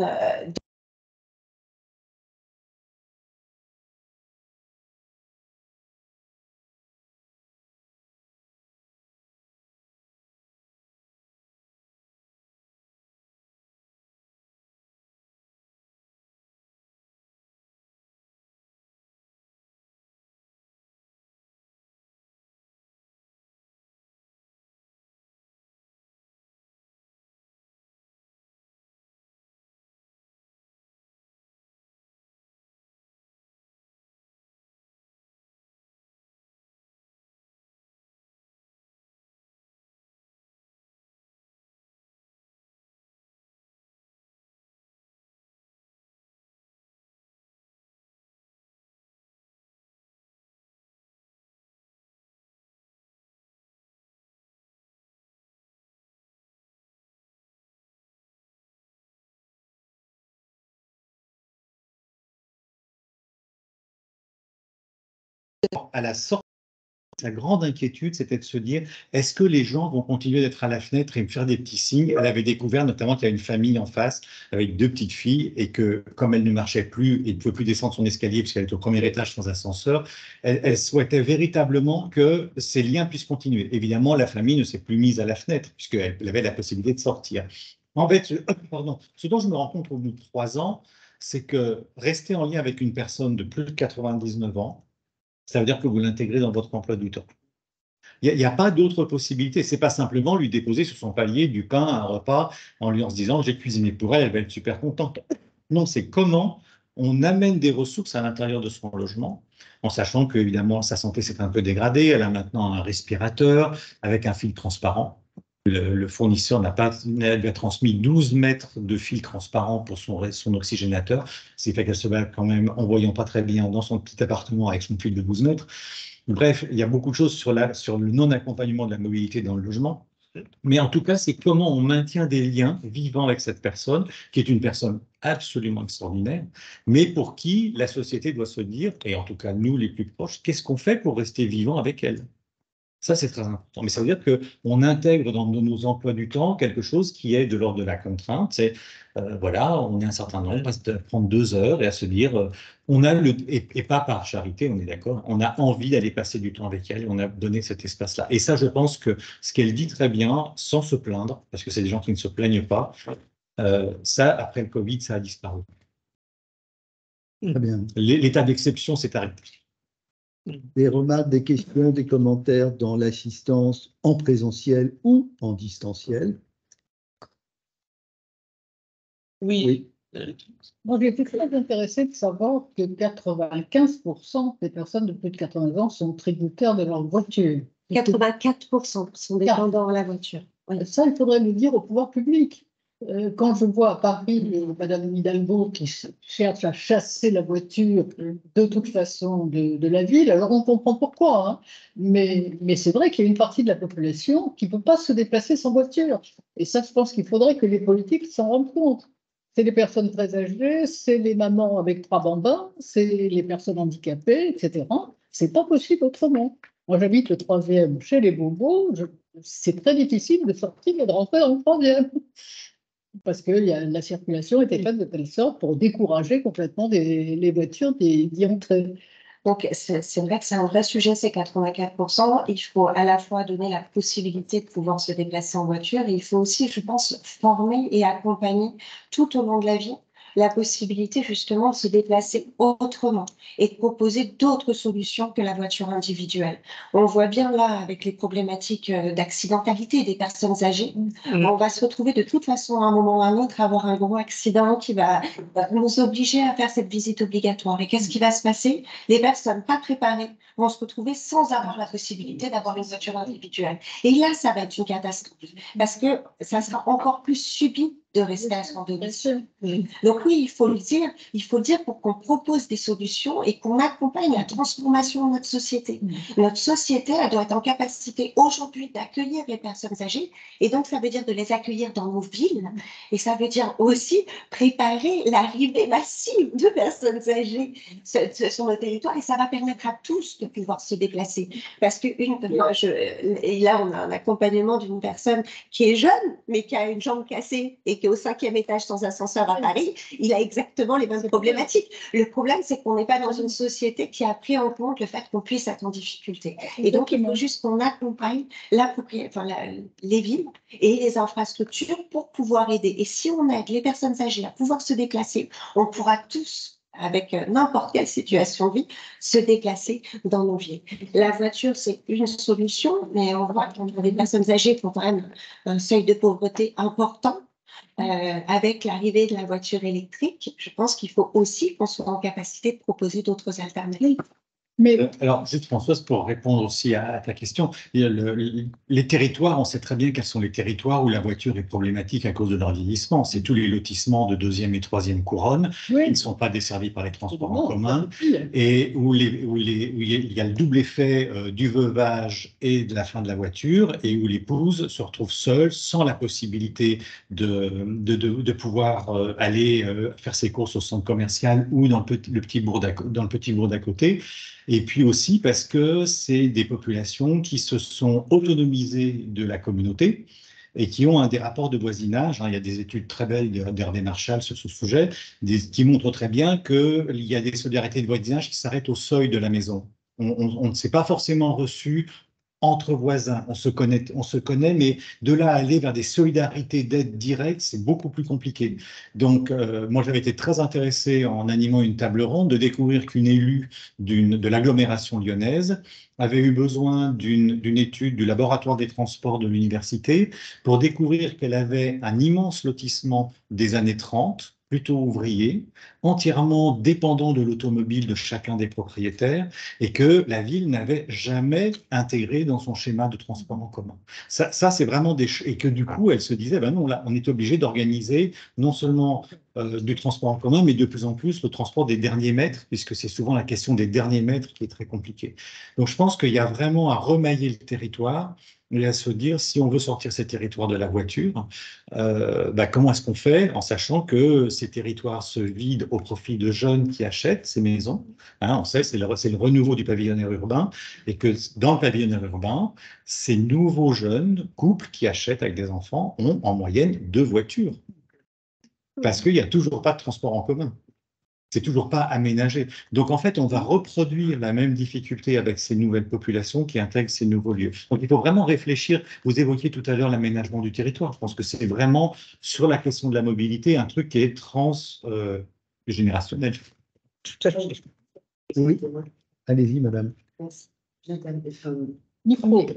à la sortie, sa grande inquiétude, c'était de se dire, est-ce que les gens vont continuer d'être à la fenêtre et me faire des petits signes? Elle avait découvert notamment qu'il y a une famille en face avec 2 petites filles et que comme elle ne marchait plus et ne pouvait plus descendre son escalier puisqu'elle était au premier étage sans ascenseur, elle souhaitait véritablement que ces liens puissent continuer. Évidemment, la famille ne s'est plus mise à la fenêtre puisqu'elle avait la possibilité de sortir. En fait, ce dont je me rends compte au bout de 3 ans, c'est que rester en lien avec une personne de plus de 99 ans, ça veut dire que vous l'intégrez dans votre emploi du temps. Il n'y a pas d'autre possibilité. Ce n'est pas simplement lui déposer sur son palier du pain, un repas, en lui en se disant j'ai cuisiné pour elle, elle va être super contente. Non, c'est comment on amène des ressources à l'intérieur de son logement, en sachant qu'évidemment sa santé s'est un peu dégradée. Elle a maintenant un respirateur avec un fil transparent. Le fournisseur lui a transmis 12 mètres de fil transparent pour son oxygénateur, ce qui fait qu'elle se bat quand même en voyant pas très bien dans son petit appartement avec son fil de 12 mètres. Bref, il y a beaucoup de choses sur le non-accompagnement de la mobilité dans le logement. Mais en tout cas, c'est comment on maintient des liens vivants avec cette personne, qui est une personne absolument extraordinaire, mais pour qui la société doit se dire, et en tout cas nous les plus proches, qu'est-ce qu'on fait pour rester vivant avec elle? Ça, c'est très important. Mais ça veut dire qu'on intègre dans nos emplois du temps quelque chose qui est de l'ordre de la contrainte. C'est, voilà, on est un certain nombre à prendre 2 heures et à se dire, on a et pas par charité, on est d'accord, on a envie d'aller passer du temps avec elle, on a donné cet espace-là. Et ça, je pense que ce qu'elle dit très bien, sans se plaindre, parce que c'est des gens qui ne se plaignent pas, ça, après le Covid, ça a disparu. Très bien. L'état d'exception s'est arrêté. Des remarques, des questions, des commentaires dans l'assistance en présentiel ou en distanciel? Oui. Moi, j'ai été très intéressée de savoir que 95% des personnes de plus de 80 ans sont tributaires de leur voiture. 84% sont dépendants à la voiture. Oui. Ça, il faudrait le dire au pouvoir public. Quand je vois à Paris Madame Hidalgo qui cherche à chasser la voiture de toute façon de la ville, alors on comprend pourquoi, hein. Mais c'est vrai qu'il y a une partie de la population qui ne peut pas se déplacer sans voiture. Et ça, je pense qu'il faudrait que les politiques s'en rendent compte. C'est les personnes très âgées, c'est les mamans avec 3 bambins, c'est les personnes handicapées, etc. C'est pas possible autrement. Moi, j'habite le 3e chez les bobos. C'est très difficile de sortir et de rentrer dans le 3e. Parce que la circulation était faite de telle sorte pour décourager complètement les voitures d'y entrer. Donc, c'est vrai que c'est un vrai sujet, ces 84%. Il faut à la fois donner la possibilité de pouvoir se déplacer en voiture et il faut aussi, je pense, former et accompagner tout au long de la vie la possibilité justement de se déplacer autrement et de proposer d'autres solutions que la voiture individuelle. On voit bien là avec les problématiques d'accidentalité des personnes âgées, on va se retrouver de toute façon à un moment ou à un autre à avoir un gros accident qui va nous obliger à faire cette visite obligatoire. Et qu'est-ce qui va se passer? Les personnes pas préparées vont se retrouver sans avoir la possibilité d'avoir une voiture individuelle. Et là, ça va être une catastrophe parce que ça sera encore plus subi de rester à son domicile. Donc oui, il faut le dire pour qu'on propose des solutions et qu'on accompagne la transformation de notre société. Notre société, elle doit être en capacité aujourd'hui d'accueillir les personnes âgées et donc ça veut dire de les accueillir dans nos villes et ça veut dire aussi préparer l'arrivée massive de personnes âgées sur le territoire et ça va permettre à tous de pouvoir se déplacer. Parce que et là, on a un accompagnement d'une personne qui est jeune mais qui a une jambe cassée et qui est au 5e étage sans ascenseur à Paris, il a exactement les mêmes problématiques. Le problème, c'est qu'on n'est pas dans une société qui a pris en compte le fait qu'on puisse être en difficulté. Et donc, il faut juste qu'on accompagne les villes et les infrastructures pour pouvoir aider. Et si on aide les personnes âgées à pouvoir se déplacer, on pourra tous, avec n'importe quelle situation de vie, se déplacer dans nos villes. La voiture, c'est une solution, mais on voit que les personnes âgées font quand même un seuil de pauvreté important. Avec l'arrivée de la voiture électrique, je pense qu'il faut aussi qu'on soit en capacité de proposer d'autres alternatives. Mais alors, juste Françoise, pour répondre aussi à ta question, les territoires, on sait très bien quels sont les territoires où la voiture est problématique à cause de leur vieillissement. C'est tous les lotissements de 2e et 3e couronne qui ne sont pas desservis par les transports en commun et où il y a le double effet du veuvage et de la fin de la voiture et où l'épouse se retrouve seule, sans la possibilité de pouvoir aller faire ses courses au centre commercial ou dans le petit bourg d'à côté. Et puis aussi parce que c'est des populations qui se sont autonomisées de la communauté et qui ont des rapports de voisinage. Il y a des études très belles d'Hervé Marchal sur ce sujet, qui montrent très bien qu'il y a des solidarités de voisinage qui s'arrêtent au seuil de la maison. On ne s'est pas forcément reçu entre voisins, on se connaît, mais de là à aller vers des solidarités d'aide directe, c'est beaucoup plus compliqué. Donc, moi, j'avais été très intéressé en animant une table ronde de découvrir qu'une élue de l'agglomération lyonnaise avait eu besoin d'une étude du laboratoire des transports de l'université pour découvrir qu'elle avait un immense lotissement des années 30, plutôt ouvrier, entièrement dépendant de l'automobile de chacun des propriétaires, et que la ville n'avait jamais intégré dans son schéma de transport en commun. Ça c'est vraiment et que du coup, elle se disait, ben non, là, on est obligé d'organiser non seulement du transport en commun, mais de plus en plus le transport des derniers mètres, puisque c'est souvent la question des derniers mètres qui est très compliquée. Donc, je pense qu'il y a vraiment à remailler le territoire et à se dire, si on veut sortir ces territoires de la voiture, comment est-ce qu'on fait, en sachant que ces territoires se vident au profit de jeunes qui achètent ces maisons. On sait, c'est le renouveau du pavillonnaire urbain, et que dans le pavillonnaire urbain, ces nouveaux jeunes couples qui achètent avec des enfants ont en moyenne 2 voitures, parce qu'il n'y a toujours pas de transport en commun. C'est toujours pas aménagé. Donc, en fait, on va reproduire la même difficulté avec ces nouvelles populations qui intègrent ces nouveaux lieux. Donc, il faut vraiment réfléchir. Vous évoquiez tout à l'heure l'aménagement du territoire. Je pense que c'est vraiment, sur la question de la mobilité, un truc qui est transgénérationnel. Tout à fait. Oui, allez-y, madame. Merci. J'ai un téléphone. Micro.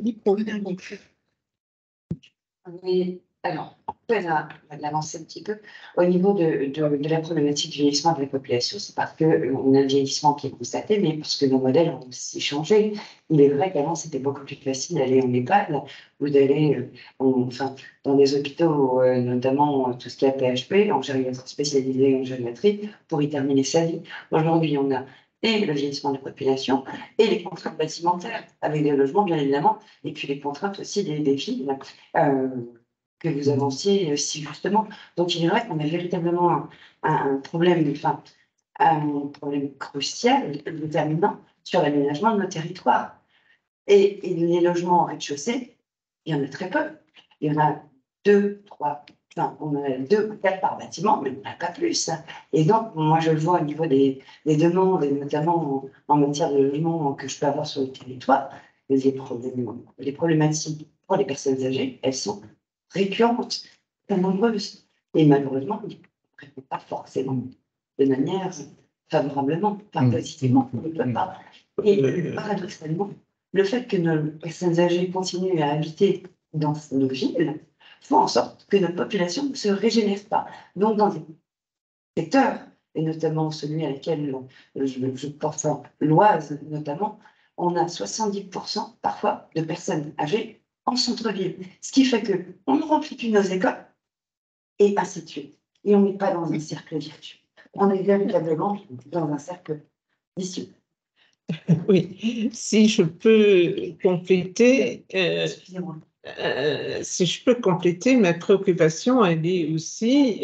Oui, alors, on va l'avancer un petit peu. Au niveau de la problématique du vieillissement de la population, c'est parce qu'on a un vieillissement qui est constaté, mais parce que nos modèles ont aussi changé. Il est vrai qu'avant, c'était beaucoup plus facile d'aller en EHPAD ou d'aller dans des hôpitaux, notamment tout ce qui est PHP, en gériatrie spécialisée en gériatrie, pour y terminer sa vie. Aujourd'hui, on a et le vieillissement de la population, et les contraintes bâtimentaires, avec des logements, bien évidemment, et puis les contraintes aussi des défis que vous avanciez si justement. Donc, il est vrai qu'on a véritablement un problème, un problème crucial, déterminant, sur l'aménagement de nos territoires. Et les logements en rez-de-chaussée, il y en a très peu. Il y en a 2, 3, on a 2 ou 4 par bâtiment, mais on n'a pas plus. Et donc, moi, je le vois au niveau des demandes, et notamment en matière de logement que je peux avoir sur le territoire, les problématiques pour les personnes âgées, elles sont récurrentes, très nombreuses. Et malheureusement, on ne répond pas forcément de manière favorablement, positivement, on ne peut pas. Et paradoxalement, le fait que nos personnes âgées continuent à habiter dans nos villes fait en sorte que notre population ne se régénère pas. Donc, dans des secteurs, et notamment celui à lequel je porte l'Oise notamment, on a 70% parfois de personnes âgées en centre-ville. Ce qui fait qu'on ne remplit plus nos écoles, et ainsi de suite. Et on n'est pas dans un cercle virtueux. On est véritablement dans un cercle vicieux. Oui, si je peux compléter, ma préoccupation, elle est aussi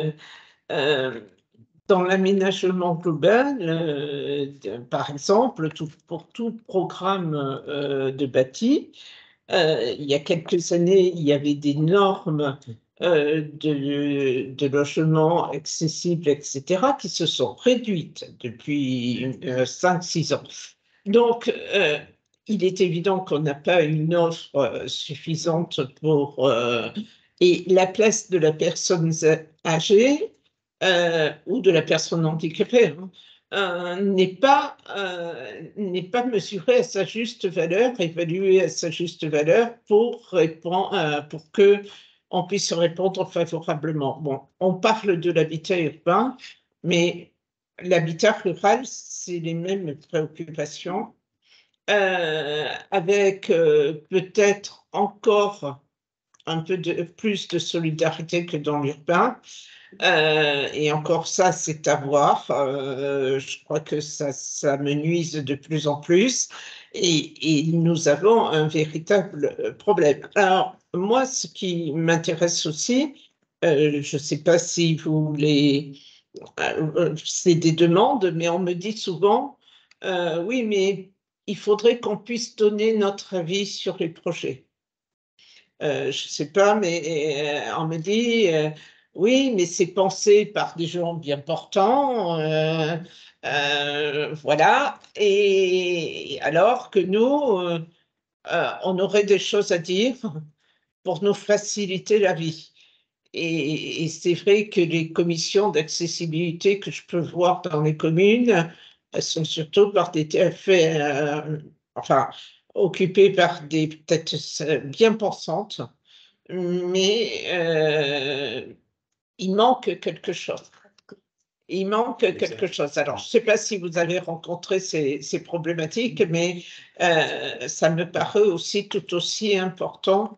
dans l'aménagement global, par exemple, pour tout programme de bâti. Il y a quelques années, il y avait des normes de logements accessibles, etc., qui se sont réduites depuis 5-6 ans. Donc, il est évident qu'on n'a pas une offre suffisante et la place de la personne âgée ou de la personne handicapée n'est pas mesurée à sa juste valeur, évaluée à sa juste valeur pour que on puisse répondre favorablement. Bon, on parle de l'habitat urbain, mais l'habitat rural, c'est les mêmes préoccupations, avec peut-être encore un peu plus de solidarité que dans l'urbain. Et encore ça, c'est à voir. Je crois que ça me nuise de plus en plus. Et nous avons un véritable problème. Alors, moi, ce qui m'intéresse aussi, je ne sais pas si vous c'est des demandes, mais on me dit souvent, Oui, mais il faudrait qu'on puisse donner notre avis sur les projets. Je ne sais pas, mais on me dit, oui, mais c'est pensé par des gens bien portants, voilà, et alors que nous, on aurait des choses à dire pour nous faciliter la vie. Et c'est vrai que les commissions d'accessibilité que je peux voir dans les communes, elles sont surtout par des enfin, occupées par des têtes bien pensantes, mais il manque quelque chose. Il manque quelque chose. Alors, je ne sais pas si vous avez rencontré ces problématiques, mais ça me paraît aussi tout aussi important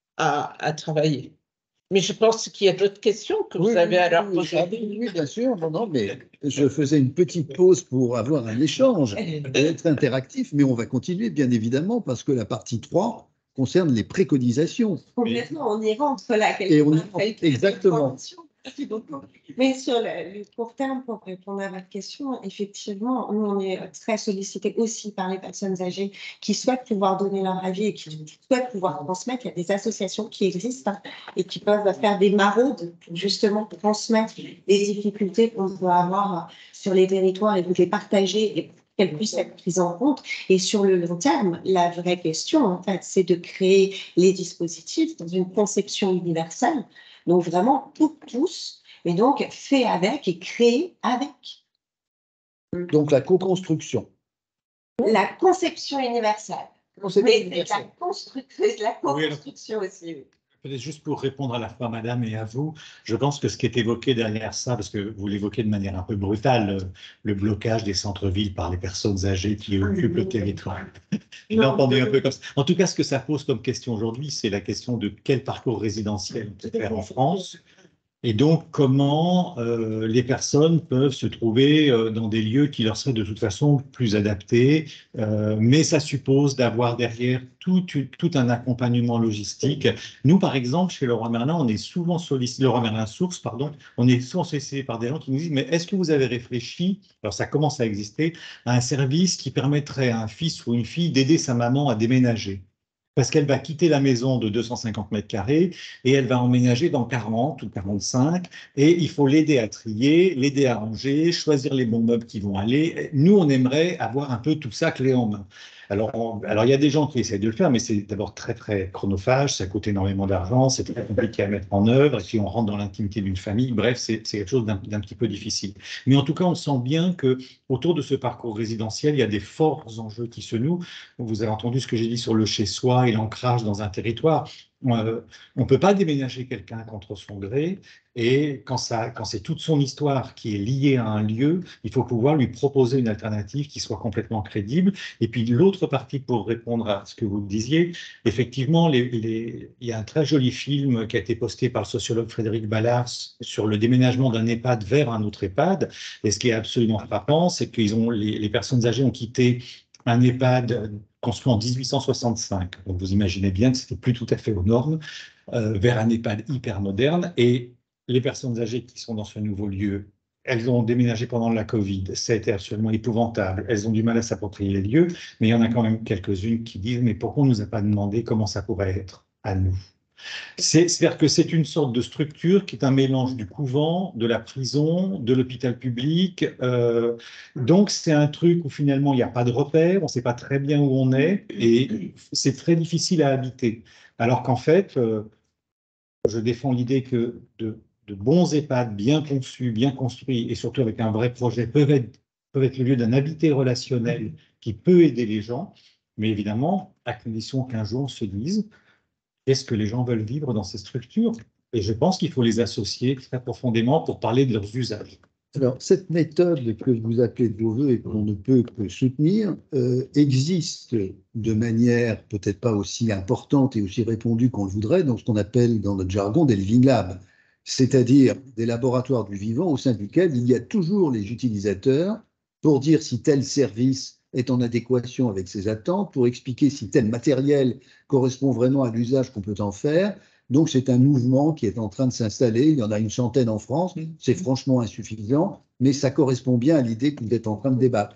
à travailler. Mais je pense qu'il y a d'autres questions que vous avez à leur poser. Oui, bien sûr. Non, non, mais je faisais une petite pause pour avoir un échange et être interactif, mais on va continuer, bien évidemment, parce que la partie 3 concerne les préconisations. Complètement, on y rentre là. Et on y rentre, exactement. Merci beaucoup. Mais sur le court terme, pour répondre à votre question, effectivement, nous, on est très sollicités aussi par les personnes âgées qui souhaitent pouvoir donner leur avis et qui souhaitent pouvoir transmettre. Il y a des associations qui existent et qui peuvent faire des maraudes pour justement transmettre les difficultés qu'on peut avoir sur les territoires et de les partager et qu'elles puissent être prises en compte. Et sur le long terme, la vraie question, en fait, c'est de créer les dispositifs dans une conception universelle. Donc vraiment pour tous, mais donc fait avec et créé avec. Donc la co-construction. La conception universelle. Mais la construction aussi. Peut-être juste pour répondre à la fois à madame et à vous, je pense que ce qui est évoqué derrière ça, parce que vous l'évoquez de manière un peu brutale, le blocage des centres-villes par les personnes âgées qui occupent le territoire. Je l'ai entendu un peu comme ça. En tout cas, ce que ça pose comme question aujourd'hui, c'est la question de quel parcours résidentiel on peut faire en France. Et donc, comment les personnes peuvent se trouver dans des lieux qui leur seraient de toute façon plus adaptés, mais ça suppose d'avoir derrière tout un accompagnement logistique. Nous, par exemple, chez Leroy Merlin, on est souvent sollicité, Leroy Merlin Source, pardon, on est souvent sollicité par des gens qui nous disent, mais est-ce que vous avez réfléchi, alors ça commence à exister, à un service qui permettrait à un fils ou une fille d'aider sa maman à déménager? Parce qu'elle va quitter la maison de 250 mètres carrés et elle va emménager dans 40 ou 45 et il faut l'aider à trier, l'aider à ranger, choisir les bons meubles qui vont aller. Nous, on aimerait avoir un peu tout ça clé en main. Alors, il y a des gens qui essaient de le faire, mais c'est d'abord très, très chronophage, ça coûte énormément d'argent, c'est très compliqué à mettre en œuvre, et puis on rentre dans l'intimité d'une famille. Bref, c'est quelque chose d'un petit peu difficile. Mais en tout cas, on sent bien que autour de ce parcours résidentiel, il y a des forts enjeux qui se nouent. Vous avez entendu ce que j'ai dit sur le chez-soi et l'ancrage dans un territoire. On ne peut pas déménager quelqu'un contre son gré, et quand c'est toute son histoire qui est liée à un lieu, il faut pouvoir lui proposer une alternative qui soit complètement crédible. Et puis l'autre partie, pour répondre à ce que vous disiez, effectivement, il y a un très joli film qui a été posté par le sociologue Frédéric Ballard sur le déménagement d'un EHPAD vers un autre EHPAD. Et ce qui est absolument frappant, c'est que les personnes âgées ont quitté un EHPAD construit en 1865. Donc vous imaginez bien que c'était plus tout à fait aux normes, vers un EHPAD hyper moderne. Et les personnes âgées qui sont dans ce nouveau lieu, elles ont déménagé pendant la Covid. Ça a été absolument épouvantable. Elles ont du mal à s'approprier les lieux, mais il y en a quand même quelques-unes qui disent « mais pourquoi on ne nous a pas demandé comment ça pourrait être à nous ?» C'est-à-dire que c'est une sorte de structure qui est un mélange du couvent, de la prison, de l'hôpital public. Donc, c'est un truc où finalement, il n'y a pas de repère, on ne sait pas très bien où on est, et c'est très difficile à habiter. Alors qu'en fait, je défends l'idée que de bons EHPAD bien conçus, bien construits, et surtout avec un vrai projet, peuvent être le lieu d'un habité relationnel qui peut aider les gens, mais évidemment, à condition qu'un jour on se dise est-ce que les gens veulent vivre dans ces structures? Et je pense qu'il faut les associer très profondément pour parler de leurs usages. Alors, cette méthode que vous appelez de vos voeux et qu'on ne peut que soutenir existe de manière peut-être pas aussi importante et aussi répandue qu'on le voudrait dans ce qu'on appelle dans notre jargon des living labs, c'est-à-dire des laboratoires du vivant au sein duquel il y a toujours les utilisateurs pour dire si tel service est en adéquation avec ses attentes, pour expliquer si tel matériel correspond vraiment à l'usage qu'on peut en faire. Donc, c'est un mouvement qui est en train de s'installer. Il y en a une centaine en France. C'est franchement insuffisant, mais ça correspond bien à l'idée que vous êtes en train de débattre.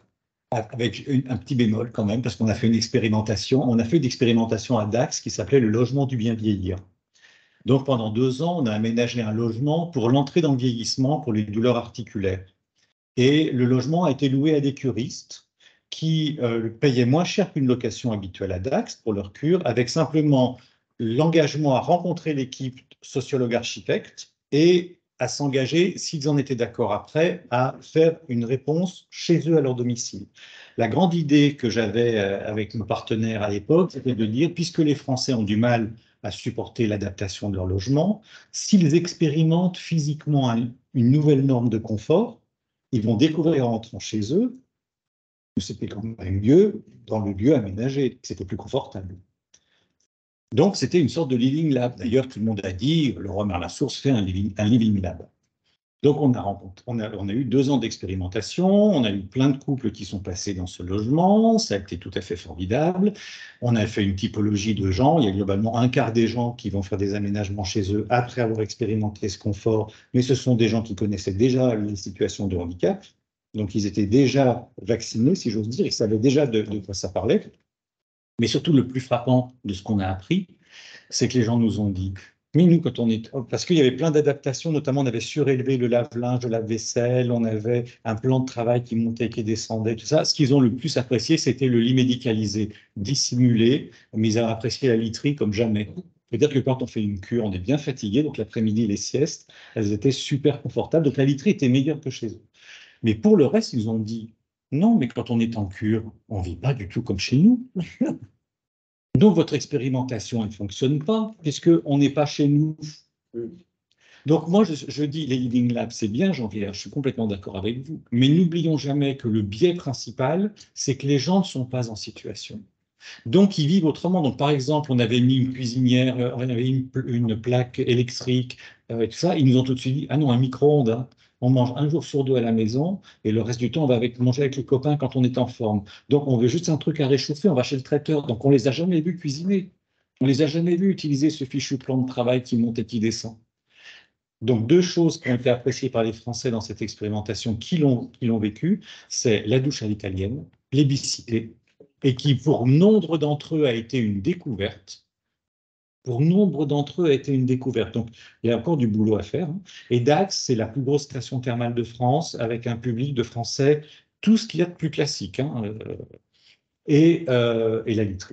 avec un petit bémol quand même, parce qu'on a fait une expérimentation. On a fait une expérimentation à Dax qui s'appelait le logement du bien vieillir. Donc pendant 2 ans, on a aménagé un logement pour l'entrée dans le vieillissement, pour les douleurs articulaires. Et le logement a été loué à des curistes qui payaient moins cher qu'une location habituelle à Dax pour leur cure, avec simplement l'engagement à rencontrer l'équipe sociologue-architecte et à s'engager, s'ils en étaient d'accord après, à faire une réponse chez eux à leur domicile. La grande idée que j'avais avec nos partenaires à l'époque, c'était de dire, puisque les Français ont du mal à supporter l'adaptation de leur logement, s'ils expérimentent physiquement une nouvelle norme de confort, ils vont découvrir en rentrant chez eux que c'était quand même mieux dans le lieu aménagé, que c'était plus confortable. Donc, c'était une sorte de living lab. D'ailleurs, tout le monde a dit, Leroy Merlin-Source fait un living lab. Donc, on a eu 2 ans d'expérimentation, on a eu plein de couples qui sont passés dans ce logement, ça a été tout à fait formidable. On a fait une typologie de gens, il y a globalement 1/4 des gens qui vont faire des aménagements chez eux après avoir expérimenté ce confort, mais ce sont des gens qui connaissaient déjà les situations de handicap, donc ils étaient déjà vaccinés, si j'ose dire, ils savaient déjà de quoi ça parlait. Mais surtout, le plus frappant de ce qu'on a appris, c'est que les gens nous ont dit, mais nous, quand on est... Parce qu'il y avait plein d'adaptations, notamment on avait surélevé le lave-linge, le lave-vaisselle, on avait un plan de travail qui montait, qui descendait, tout ça. Ce qu'ils ont le plus apprécié, c'était le lit médicalisé, dissimulé, mais ils ont apprécié la literie comme jamais. C'est-à-dire que quand on fait une cure, on est bien fatigué, donc l'après-midi, les siestes, elles étaient super confortables, donc la literie était meilleure que chez eux. Mais pour le reste, ils ont dit, non, mais quand on est en cure, on ne vit pas du tout comme chez nous. Donc, votre expérimentation, elle ne fonctionne pas, puisqu'on n'est pas chez nous. Donc, moi, je dis, les Living Labs, c'est bien, Jean-Pierre, je suis complètement d'accord avec vous. Mais n'oublions jamais que le biais principal, c'est que les gens ne sont pas en situation. Donc, ils vivent autrement. Donc, par exemple, on avait mis une cuisinière, on avait une plaque électrique, et tout ça. Ils nous ont tout de suite dit, ah non, un micro-ondes, hein. On mange 1 jour sur 2 à la maison et le reste du temps, on va manger avec les copains quand on est en forme. Donc, on veut juste un truc à réchauffer, on va chez le traiteur. Donc, on ne les a jamais vus cuisiner. On ne les a jamais vus utiliser ce fichu plan de travail qui monte et qui descend. Donc, 2 choses qui ont été appréciées par les Français dans cette expérimentation qui l'ont vécu, c'est la douche à l'italienne, plébiscitée, et qui, pour nombre d'entre eux, a été une découverte. Pour nombre d'entre eux, a été une découverte. Donc, il y a encore du boulot à faire. Et Dax, c'est la plus grosse station thermale de France, avec un public de Français, tout ce qu'il y a de plus classique, et la literie.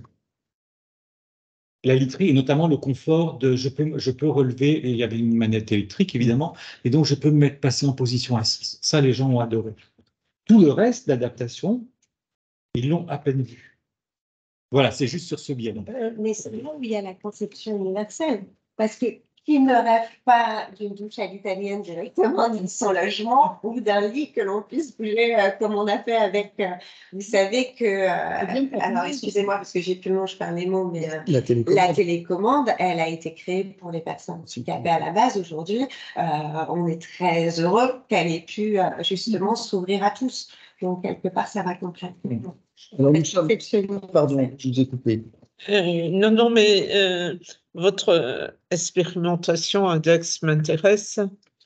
La literie, et notamment le confort de je peux relever, et il y avait une manette électrique, évidemment, et donc je peux me passer en position assise. Ça, les gens ont adoré. Tout le reste d'adaptation, ils l'ont à peine vu. Voilà, c'est juste sur ce biais. Mais c'est là où il y a la conception universelle. Parce que qui ne rêve pas d'une douche à l'italienne directement dans son logement ou d'un lit que l'on puisse bouger comme on a fait avec. Vous savez que. Alors, excusez-moi parce que j'ai plus le nom, je perds les mots, mais la télécommande, elle a été créée pour les personnes handicapées à la base. Aujourd'hui, on est très heureux qu'elle ait pu justement s'ouvrir à tous. Donc, quelque part, ça va concrètement. Alors, nous sommes... Pardon, je vous ai coupé. Non, mais votre expérimentation index m'intéresse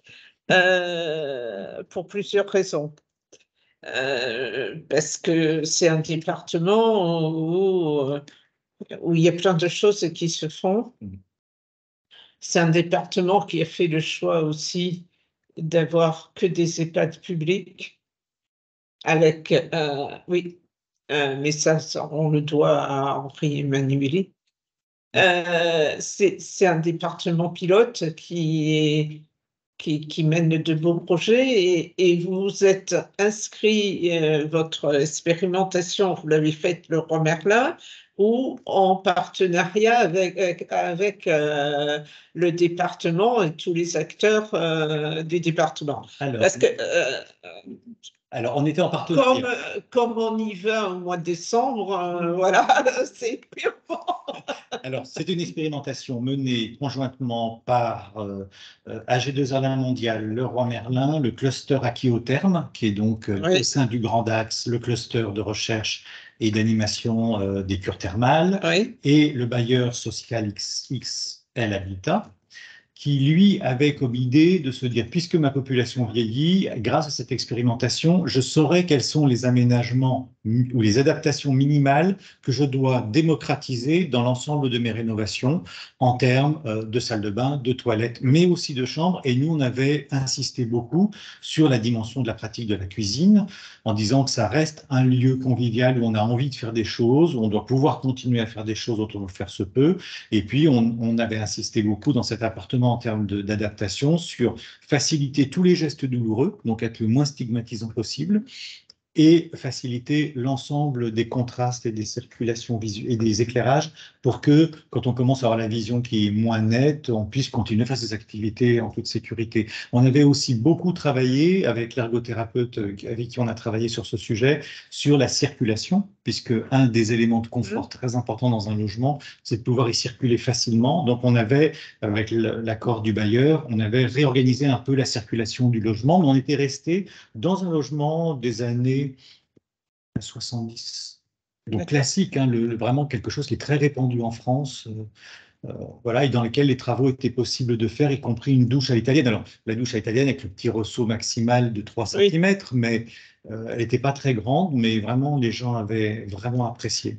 pour plusieurs raisons. Parce que c'est un département où il y a plein de choses qui se font. C'est un département qui a fait le choix aussi d'avoir que des EHPAD publics avec, oui. Mais ça, on le doit à Henri Emmanuelli. C'est un département pilote qui mène de beaux projets et vous êtes inscrit, votre expérimentation, vous l'avez faite le Leroy Merlin ou en partenariat avec le département et tous les acteurs du département. Parce que alors, on était en partenariat. Comme on y va au mois de décembre, voilà, c'est purement. Alors, c'est une expérimentation menée conjointement par AG2R Mondial, Leroy Merlin, le cluster Aqui-Terme, qui est donc au sein du Grand Dax, le cluster de recherche et d'animation des cures thermales, et le bailleur social XL Habitat, qui, lui, avait comme idée de se dire, puisque ma population vieillit, grâce à cette expérimentation, je saurai quels sont les aménagements ou les adaptations minimales que je dois démocratiser dans l'ensemble de mes rénovations en termes de salle de bain, de toilettes, mais aussi de chambres. Et nous, on avait insisté beaucoup sur la dimension de la pratique de la cuisine, en disant que ça reste un lieu convivial où on a envie de faire des choses, où on doit pouvoir continuer à faire des choses dont on veut faire se peut. Et puis, on avait insisté beaucoup dans cet appartement en termes d'adaptation sur faciliter tous les gestes douloureux, donc être le moins stigmatisant possible, et faciliter l'ensemble des contrastes et des circulations visuelles et des éclairages pour que, quand on commence à avoir la vision qui est moins nette, on puisse continuer à faire ses activités en toute sécurité. On avait aussi beaucoup travaillé avec l'ergothérapeute avec qui on a travaillé sur ce sujet, sur la circulation, puisque un des éléments de confort très importants dans un logement, c'est de pouvoir y circuler facilement. Donc on avait, avec l'accord du bailleur, on avait réorganisé un peu la circulation du logement, mais on était resté dans un logement des années 70. Donc classique, hein, vraiment quelque chose qui est très répandu en France, voilà, et dans lequel les travaux étaient possibles de faire, y compris une douche à l'italienne. Alors, la douche à l'italienne avec le petit ressaut maximal de 3 cm, mais elle n'était pas très grande, mais vraiment, les gens avaient vraiment apprécié.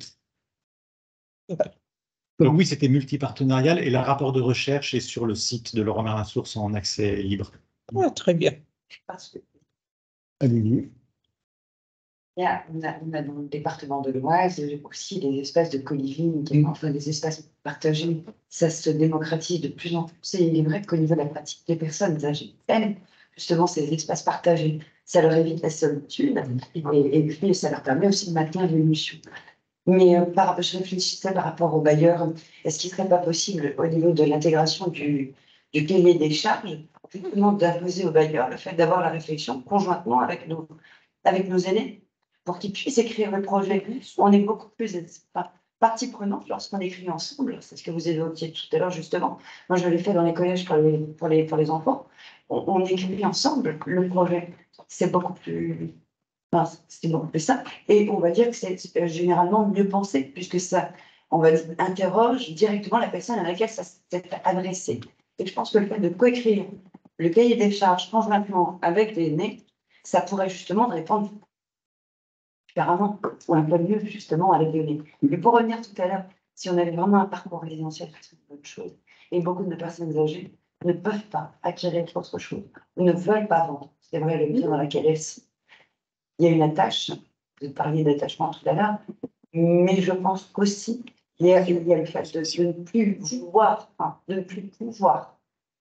Donc oui, c'était multipartenarial, et le rapport de recherche est sur le site de Leroy Merlin Source en accès libre. Ah, très bien. Allez-y. On a dans le département de l'Oise aussi des espaces de co-living, enfin des espaces partagés. Ça se démocratise de plus en plus. Et il est vrai qu'au niveau de la pratique des personnes âgées, justement, ces espaces partagés, ça leur évite la solitude et puis ça leur permet aussi de maintenir l'évolution. Mais je réfléchissais par rapport au bailleur, est-ce qu'il ne serait pas possible, au niveau de l'intégration du cahier des charges, justement d'imposer au bailleur le fait d'avoir la réflexion conjointement avec nos aînés, pour qu'ils puissent écrire le projet. On est beaucoup plus partie prenante lorsqu'on écrit ensemble. C'est ce que vous évoquiez tout à l'heure, justement. Moi, je l'ai fait dans les collèges pour les enfants. On écrit ensemble le projet. C'est beaucoup plus... Enfin, c'est beaucoup plus simple. Et on va dire que c'est généralement mieux pensé, puisque ça, on va dire, interroge directement la personne à laquelle ça s'est adressé. Et je pense que le fait de coécrire le cahier des charges conjointement avec les aînés, ça pourrait justement répondre différemment, ou un peu mieux justement avec les aînés. Mais pour revenir tout à l'heure, si on avait vraiment un parcours résidentiel, c'est une bonne chose. Et beaucoup de personnes âgées ne peuvent pas acquérir autre chose, ou ne veulent pas vendre. C'est vrai, le bien dans laquelle elles sont. Il y a une attache, vous parliez d'attachement tout à l'heure, mais je pense qu'aussi, il y a le fait de ne plus vouloir, de ne plus pouvoir,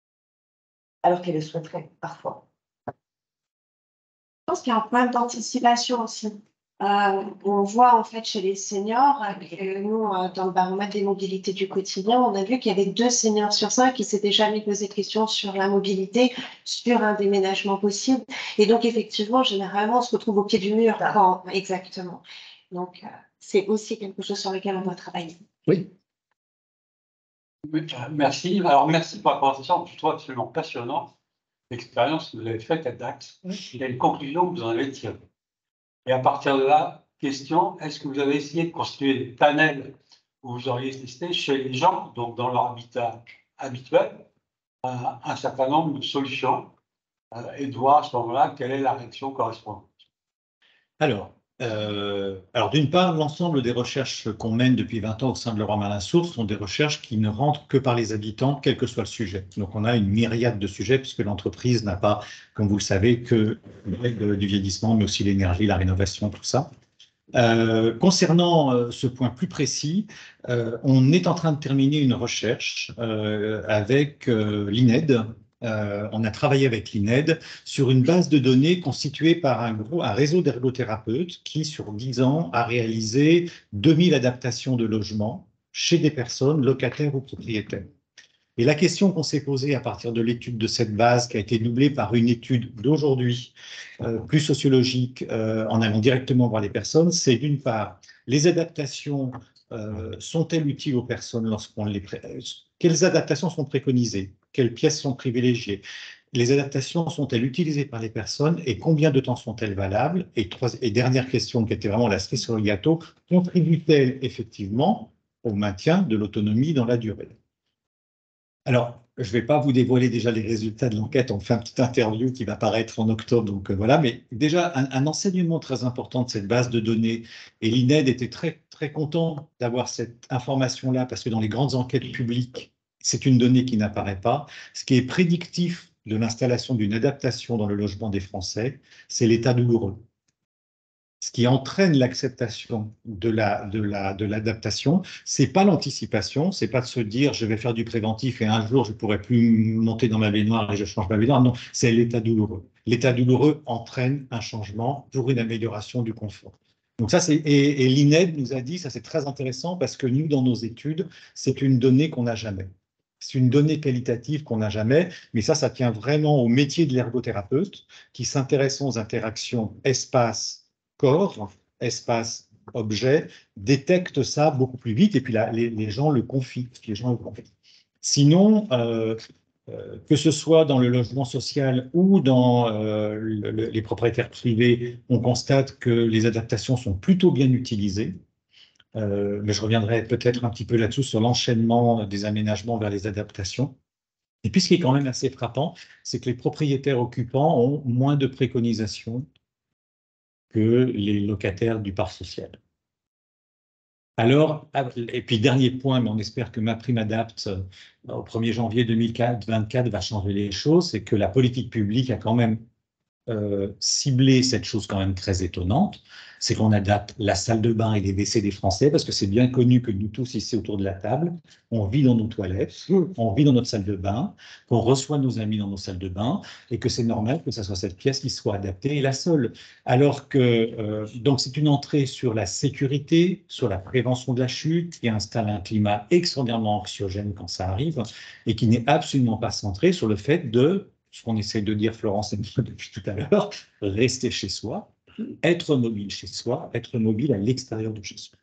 alors qu'elles le souhaiteraient parfois. Je pense qu'il y a un problème d'anticipation aussi. On voit en fait chez les seniors, nous dans le baromètre des mobilités du quotidien, on a vu qu'il y avait 2 seniors sur 5 qui s'étaient jamais posé de questions sur la mobilité, sur un déménagement possible. Et donc effectivement, généralement, on se retrouve au pied du mur. Exactement. Donc c'est aussi quelque chose sur lequel on doit travailler. Oui. Merci. Alors merci pour la présentation, je trouve absolument passionnant l'expérience que vous avez faite à Dax. Il y a une conclusion que vous en avez tirée. Et à partir de là, question, est-ce que vous avez essayé de constituer des panels où vous auriez testé chez les gens, donc dans leur habitat habituel, un certain nombre de solutions et de voir à ce moment-là quelle est la réaction correspondante? Alors d'une part, l'ensemble des recherches qu'on mène depuis 20 ans au sein de Leroy Merlin Source sont des recherches qui ne rentrent que par les habitants, quel que soit le sujet. Donc on a une myriade de sujets puisque l'entreprise n'a pas, comme vous le savez, que du vieillissement, mais aussi l'énergie, la rénovation, tout ça. Concernant ce point plus précis, on est en train de terminer une recherche avec l'INED. On a travaillé avec l'INED sur une base de données constituée par un réseau d'ergothérapeutes qui, sur 10 ans, a réalisé 2000 adaptations de logements chez des personnes locataires ou propriétaires. Et la question qu'on s'est posée à partir de l'étude de cette base, qui a été doublée par une étude d'aujourd'hui, plus sociologique, en allant directement voir les personnes, c'est d'une part, les adaptations sont-elles utiles aux personnes lorsqu'on les... Quelles adaptations sont préconisées? Quelles pièces sont privilégiées? Les adaptations sont-elles utilisées par les personnes et combien de temps sont-elles valables? Et dernière question qui était vraiment la cerise sur le gâteau, contribuent-elles effectivement au maintien de l'autonomie dans la durée? Alors, je ne vais pas vous dévoiler déjà les résultats de l'enquête. On fait une petite interview qui va paraître en octobre. Donc voilà, mais déjà un enseignement très important de cette base de données. Et l'INED était très, très content d'avoir cette information-là parce que dans les grandes enquêtes publiques, c'est une donnée qui n'apparaît pas. Ce qui est prédictif de l'installation d'une adaptation dans le logement des Français, c'est l'état douloureux. Ce qui entraîne l'acceptation de l'adaptation, c'est pas l'anticipation, c'est pas de se dire je vais faire du préventif et un jour je pourrai plus monter dans ma baignoire et je change ma baignoire. Non, c'est l'état douloureux. L'état douloureux entraîne un changement pour une amélioration du confort. Donc ça, et l'INED nous a dit, ça c'est très intéressant parce que nous, dans nos études, c'est une donnée qu'on n'a jamais. C'est une donnée qualitative qu'on n'a jamais, mais ça tient vraiment au métier de l'ergothérapeute qui s'intéresse aux interactions espace-corps, espace-objet, détecte ça beaucoup plus vite et puis là, les gens le confient. Sinon, que ce soit dans le logement social ou dans les propriétaires privés, on constate que les adaptations sont plutôt bien utilisées. Mais je reviendrai peut-être un petit peu là-dessous sur l'enchaînement des aménagements vers les adaptations. Et puis ce qui est quand même assez frappant, c'est que les propriétaires occupants ont moins de préconisations que les locataires du parc social. Alors, et puis dernier point, mais on espère que MaPrimeAdapt au 1er janvier 2024 va changer les choses, c'est que la politique publique a quand même ciblé cette chose quand même très étonnante, c'est qu'on adapte la salle de bain et les WC des Français, parce que c'est bien connu que nous tous ici autour de la table, on vit dans nos toilettes, on vit dans notre salle de bain, qu'on reçoit nos amis dans nos salles de bain, et que c'est normal que ce soit cette pièce qui soit adaptée et la seule. Alors que, donc c'est une entrée sur la sécurité, sur la prévention de la chute, qui installe un climat extraordinairement anxiogène quand ça arrive, et qui n'est absolument pas centré sur le fait de, ce qu'on essaie de dire Florence et moi depuis tout à l'heure, rester chez soi, être mobile chez soi, être mobile à l'extérieur de chez soi.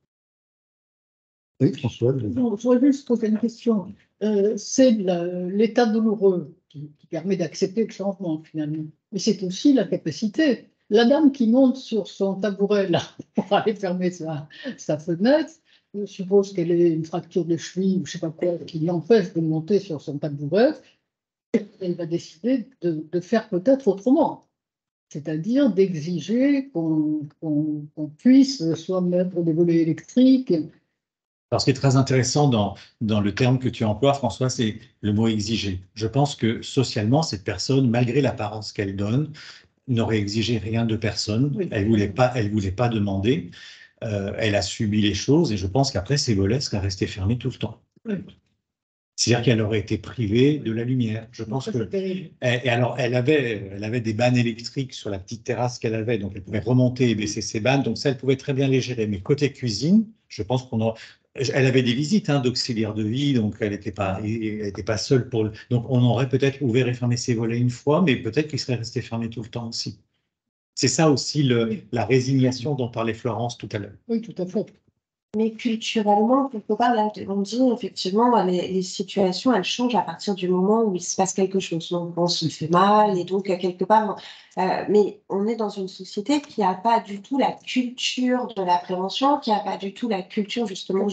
Oui, François. Je voudrais juste poser une question. C'est l'état douloureux qui permet d'accepter le changement finalement, mais c'est aussi la capacité. La dame qui monte sur son tabouret là pour aller fermer sa fenêtre, je suppose qu'elle ait une fracture de cheville ou je ne sais pas quoi qui l'empêche de monter sur son tabouret. Elle va décider de faire peut-être autrement, c'est-à-dire d'exiger qu'on puisse soit mettre des volets électriques. Alors, ce qui est très intéressant dans le terme que tu emploies, François, c'est le mot exiger. Je pense que socialement, cette personne, malgré l'apparence qu'elle donne, n'aurait exigé rien de personne. Oui. Elle voulait pas demander. Elle a subi les choses et je pense qu'après, ses volets seraient restés fermés tout le temps. Oui. C'est-à-dire qu'elle aurait été privée de la lumière. Je pense que. Et alors, elle avait des bannes électriques sur la petite terrasse qu'elle avait, donc elle pouvait remonter et baisser ses bannes. Donc ça, elle pouvait très bien les gérer. Mais côté cuisine, je pense elle avait des visites d'auxiliaires de vie, donc elle n'était pas seule pour. Donc on aurait peut-être ouvert et fermé ses volets une fois, mais peut-être qu'il serait resté fermé tout le temps aussi. C'est ça aussi la résignation dont parlait Florence tout à l'heure. Oui, tout à fait. Mais culturellement, quelque part, là, on dit effectivement, les situations, elles changent à partir du moment où il se passe quelque chose. Donc, on se fait mal, et donc, quelque part, mais on est dans une société qui n'a pas du tout la culture de la prévention, qui n'a pas du tout la culture, justement,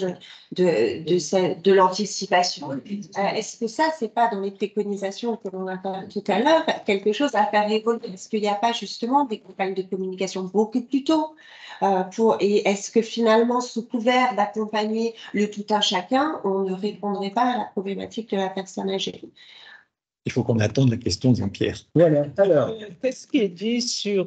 de l'anticipation. Est-ce que ça, c'est pas dans les préconisations que l'on a parlé tout à l'heure, quelque chose à faire évoluer? Est-ce qu'il n'y a pas, justement, des campagnes de communication beaucoup plus tôt? Et est-ce que finalement, sous couvert d'accompagner le tout un chacun, on ne répondrait pas à la problématique de la personne âgée? Il faut qu'on attende la question de Jean-Pierre. Voilà. Alors, qu'est-ce qui est dit sur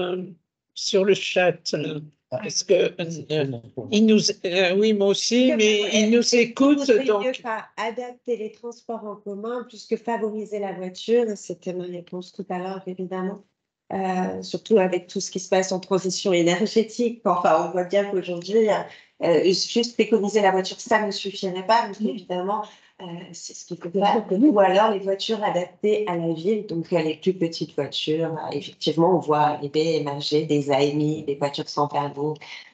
le chat? Est-ce que il nous, oui, moi aussi, mais il nous écoute. Donc, pas adapter les transports en commun plus que favoriser la voiture. C'était ma réponse tout à l'heure, évidemment. Surtout avec tout ce qui se passe en transition énergétique. Enfin, on voit bien qu'aujourd'hui, juste préconiser la voiture, ça ne suffirait pas. Donc, évidemment, c'est ce qu'il faut faire. Ou alors les voitures adaptées à la ville, donc les plus petites voitures. Effectivement, on voit arriver, émerger des AMI, des voitures sans permis,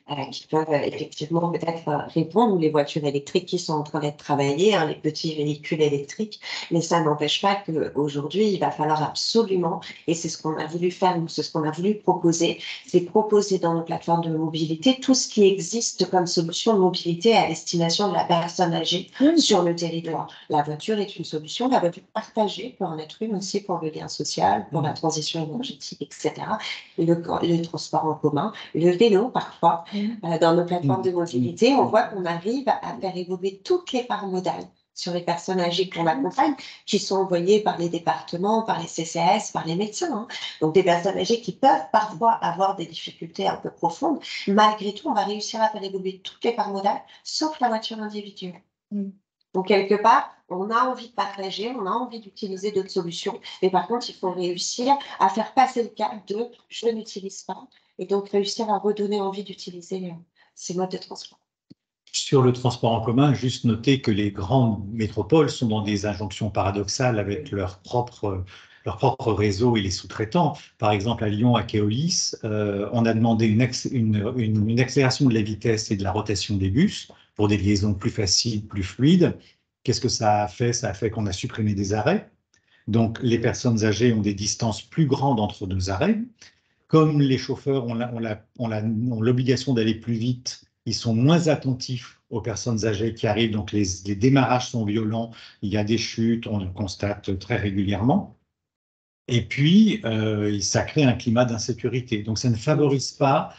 qui peuvent effectivement peut-être répondre, ou les voitures électriques qui sont en train d'être travaillées, hein, les petits véhicules électriques. Mais ça n'empêche pas qu'aujourd'hui, il va falloir absolument, et c'est ce qu'on a voulu faire, c'est ce qu'on a voulu proposer, c'est proposer dans nos plateformes de mobilité tout ce qui existe comme solution de mobilité à destination de la personne âgée sur le territoire. La voiture est une solution, la voiture partagée peut en être une aussi pour le lien social, pour la transition énergétique, etc. Le transport en commun, le vélo parfois. Dans nos plateformes de mobilité, on voit qu'on arrive à faire évoluer toutes les parts modales sur les personnes âgées qu'on accompagne, qui sont envoyées par les départements, par les CCAS, par les médecins. Hein. Donc des personnes âgées qui peuvent parfois avoir des difficultés un peu profondes. Malgré tout, on va réussir à faire évoluer toutes les parts modales, sauf la voiture individuelle. Donc, quelque part, on a envie de partager, on a envie d'utiliser d'autres solutions, mais par contre, il faut réussir à faire passer le cap de « je n'utilise pas » et donc réussir à redonner envie d'utiliser ces modes de transport. Sur le transport en commun, juste noter que les grandes métropoles sont dans des injonctions paradoxales avec leur propre réseau et les sous-traitants. Par exemple, à Lyon, à Keolis, on a demandé une accélération de la vitesse et de la rotation des bus pour des liaisons plus faciles, plus fluides. Qu'est-ce que ça a fait? Ça a fait qu'on a supprimé des arrêts. Donc, les personnes âgées ont des distances plus grandes entre deux arrêts. Comme les chauffeurs ont l'obligation d'aller plus vite, ils sont moins attentifs aux personnes âgées qui arrivent. Donc, les démarrages sont violents. Il y a des chutes, on le constate très régulièrement. Et puis, ça crée un climat d'insécurité. Donc, ça ne favorise pas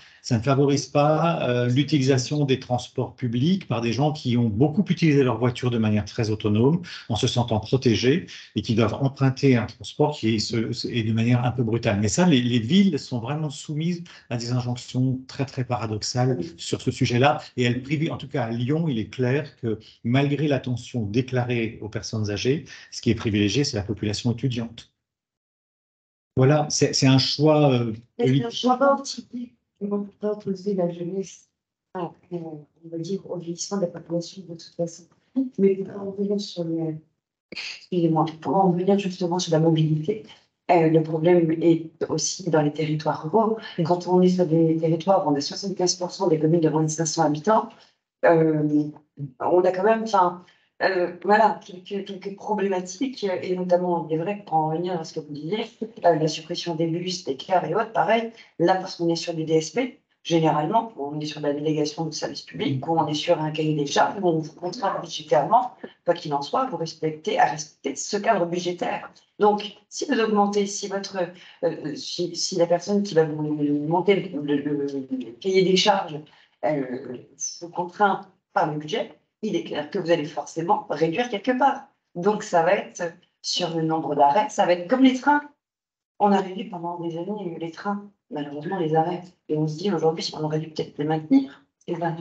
l'utilisation des transports publics par des gens qui ont beaucoup utilisé leur voiture de manière très autonome, en se sentant protégés, et qui doivent emprunter un transport qui est de manière un peu brutale. Mais ça, les villes sont vraiment soumises à des injonctions très, très paradoxales sur ce sujet-là. Et elles privent, en tout cas à Lyon, il est clair que malgré l'attention déclarée aux personnes âgées, ce qui est privilégié, c'est la population étudiante. Voilà, c'est un choix politique. On va opposer la jeunesse on va dire, au vieillissement de la population de toute façon. Mais pour en revenir pour en revenir justement sur la mobilité, le problème est aussi dans les territoires ruraux. Quand on est sur des territoires où on a 75% des communes de moins de 500 habitants, on a quand même, voilà, quelques problématiques, et notamment, il est vrai que pour en revenir à ce que vous disiez, la suppression des bus, des cars et autres, pareil, là, parce qu'on est sur du DSP, généralement, on est sur la délégation de service public, ou on est sur un cahier des charges, où on vous contraint budgétairement, quoi qu'il en soit, vous respectez ce cadre budgétaire. Donc, si vous augmentez, si la personne qui va vous monter le cahier des charges vous contraint par le budget, il est clair que vous allez forcément réduire quelque part. Donc, ça va être sur le nombre d'arrêts, ça va être comme les trains. On a réduit pendant des années les trains, malheureusement, les arrêts. Et on se dit aujourd'hui, on aurait dû peut-être les maintenir. Et ben,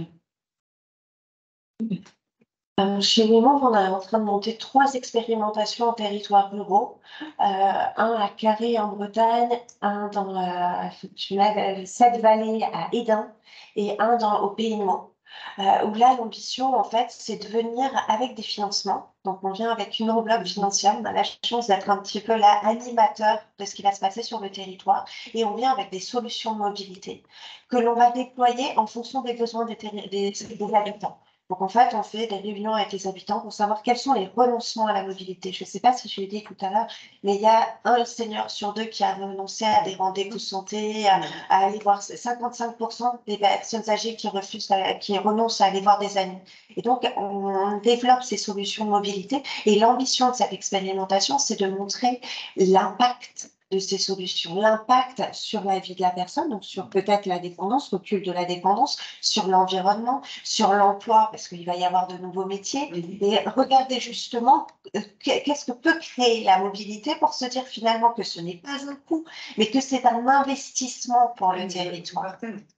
chez nous, on est en train de monter 3 expérimentations en territoires ruraux. Un à Carré en Bretagne, un dans cette vallée à Édin et un au Pays de Meaux. Où là, l'ambition, en fait, c'est de venir avec des financements. Donc, on vient avec une enveloppe financière. On a la chance d'être un petit peu là, animateur de ce qui va se passer sur le territoire. Et on vient avec des solutions de mobilité que l'on va déployer en fonction des besoins des habitants. Donc, en fait, on fait des réunions avec les habitants pour savoir quels sont les renoncements à la mobilité. Je ne sais pas si je l'ai dit tout à l'heure, mais il y a un senior sur 2 qui a renoncé à des rendez-vous santé, à aller voir 55% des personnes âgées qui renoncent à aller voir des amis. Et donc, on développe ces solutions de mobilité. Et l'ambition de cette expérimentation, c'est de montrer l'impact de ces solutions, l'impact sur la vie de la personne, donc sur peut-être la dépendance, recul de la dépendance, sur l'environnement, sur l'emploi, parce qu'il va y avoir de nouveaux métiers, et regarder justement qu'est-ce que peut créer la mobilité pour se dire finalement que ce n'est pas un coût, mais que c'est un investissement pour le territoire.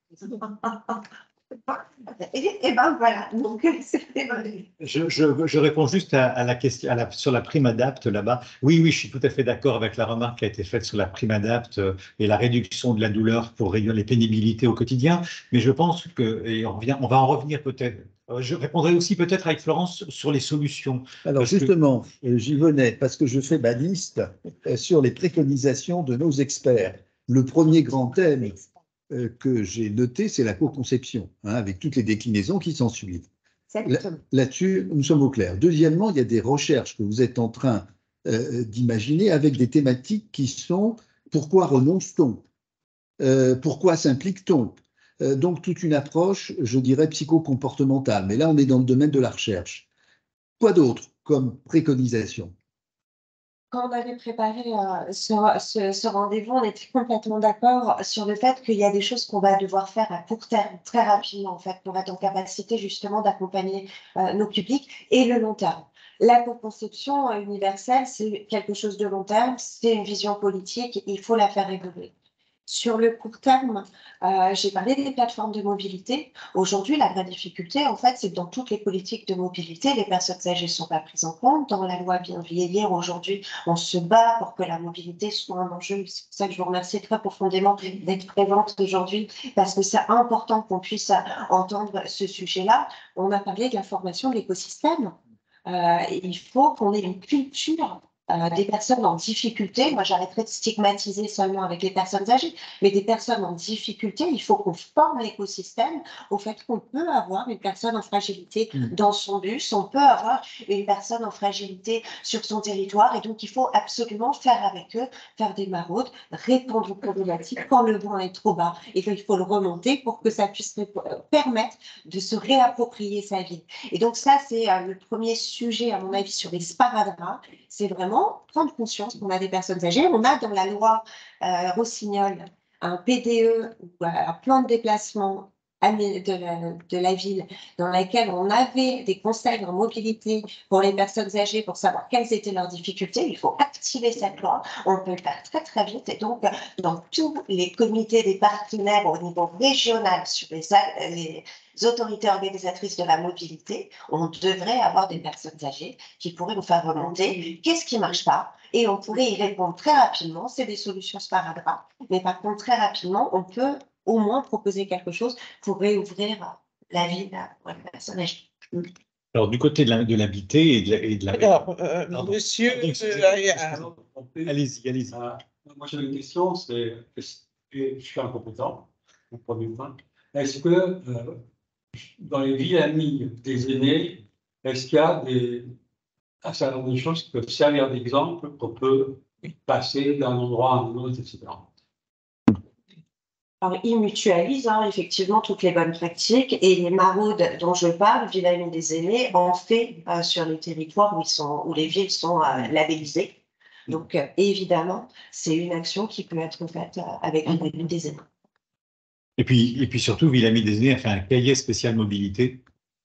Et ben voilà. Donc, je réponds juste à la question sur la prime adapt là-bas. Oui, je suis tout à fait d'accord avec la remarque qui a été faite sur la prime adapt et la réduction de la douleur pour réduire les pénibilités au quotidien. Mais je pense que, on va en revenir peut-être. Je répondrai aussi peut-être avec Florence sur les solutions. Alors justement, j'y venais parce que je fais ma liste sur les préconisations de nos experts. Le premier grand thème que j'ai noté, c'est la co-conception, hein, avec toutes les déclinaisons qui s'en suivent. Là-dessus, nous sommes au clair. Deuxièmement, il y a des recherches que vous êtes en train d'imaginer avec des thématiques qui sont pourquoi renonce-t-on? Pourquoi s'implique-t-on? Donc, toute une approche, je dirais, psycho-comportementale. Mais là, on est dans le domaine de la recherche. Quoi d'autre comme préconisation? Quand on avait préparé ce rendez-vous, on était complètement d'accord sur le fait qu'il y a des choses qu'on va devoir faire à court terme, très rapidement, en fait, pour être en capacité justement d'accompagner nos publics, et le long terme. La co-conception universelle, c'est quelque chose de long terme, c'est une vision politique, il faut la faire évoluer. Sur le court terme, j'ai parlé des plateformes de mobilité. Aujourd'hui, la vraie difficulté, en fait, c'est que dans toutes les politiques de mobilité, les personnes âgées ne sont pas prises en compte. Dans la loi Bien vieillir, aujourd'hui, on se bat pour que la mobilité soit un enjeu. C'est pour ça que je vous remercie très profondément d'être présente aujourd'hui, parce que c'est important qu'on puisse entendre ce sujet-là. On a parlé de la formation de l'écosystème. Il faut qu'on ait une culture des personnes en difficulté. Moi, j'arrêterai de stigmatiser seulement avec les personnes âgées, mais des personnes en difficulté, il faut qu'on forme l'écosystème au fait qu'on peut avoir une personne en fragilité dans son bus, on peut avoir une personne en fragilité sur son territoire, et donc il faut absolument faire avec eux, faire des maraudes, répondre aux problématiques quand le vent est trop bas, et qu'il faut le remonter pour que ça puisse permettre de se réapproprier sa vie. Et donc ça, c'est le premier sujet, à mon avis, sur les sparadraps, c'est vraiment prendre conscience qu'on a des personnes âgées. On a dans la loi Rossignol un PDE, ou un plan de déplacement de la ville, dans laquelle on avait des conseils en mobilité pour les personnes âgées pour savoir quelles étaient leurs difficultés. Il faut activer cette loi. On peut le faire très très vite, et donc dans tous les comités des partenaires au niveau régional sur les autorités organisatrices de la mobilité, on devrait avoir des personnes âgées qui pourraient nous faire remonter qu'est-ce qui ne marche pas, et on pourrait y répondre très rapidement. C'est des solutions sparadrap, mais par contre très rapidement, on peut au moins proposer quelque chose pour réouvrir la vie pour les personnes âgées. Alors, du côté de l'habité et de la... Alors, monsieur... Allez-y, allez-y. Moi, j'ai une question, je suis incompétent, au premier point. Est-ce que dans les villes amies des aînés, est-ce qu'il y a un certain nombre de choses qui peuvent servir d'exemple, qu'on peut passer d'un endroit à un autre, etc. Alors, ils mutualisent effectivement toutes les bonnes pratiques, et les maraudes dont je parle, Ville Amie des aînés, en fait sur les territoires où les villes sont labellisées. Donc, évidemment, c'est une action qui peut être faite avec Ville Amie des aînés. Et puis surtout, Ville Amie des aînés a fait un cahier spécial mobilité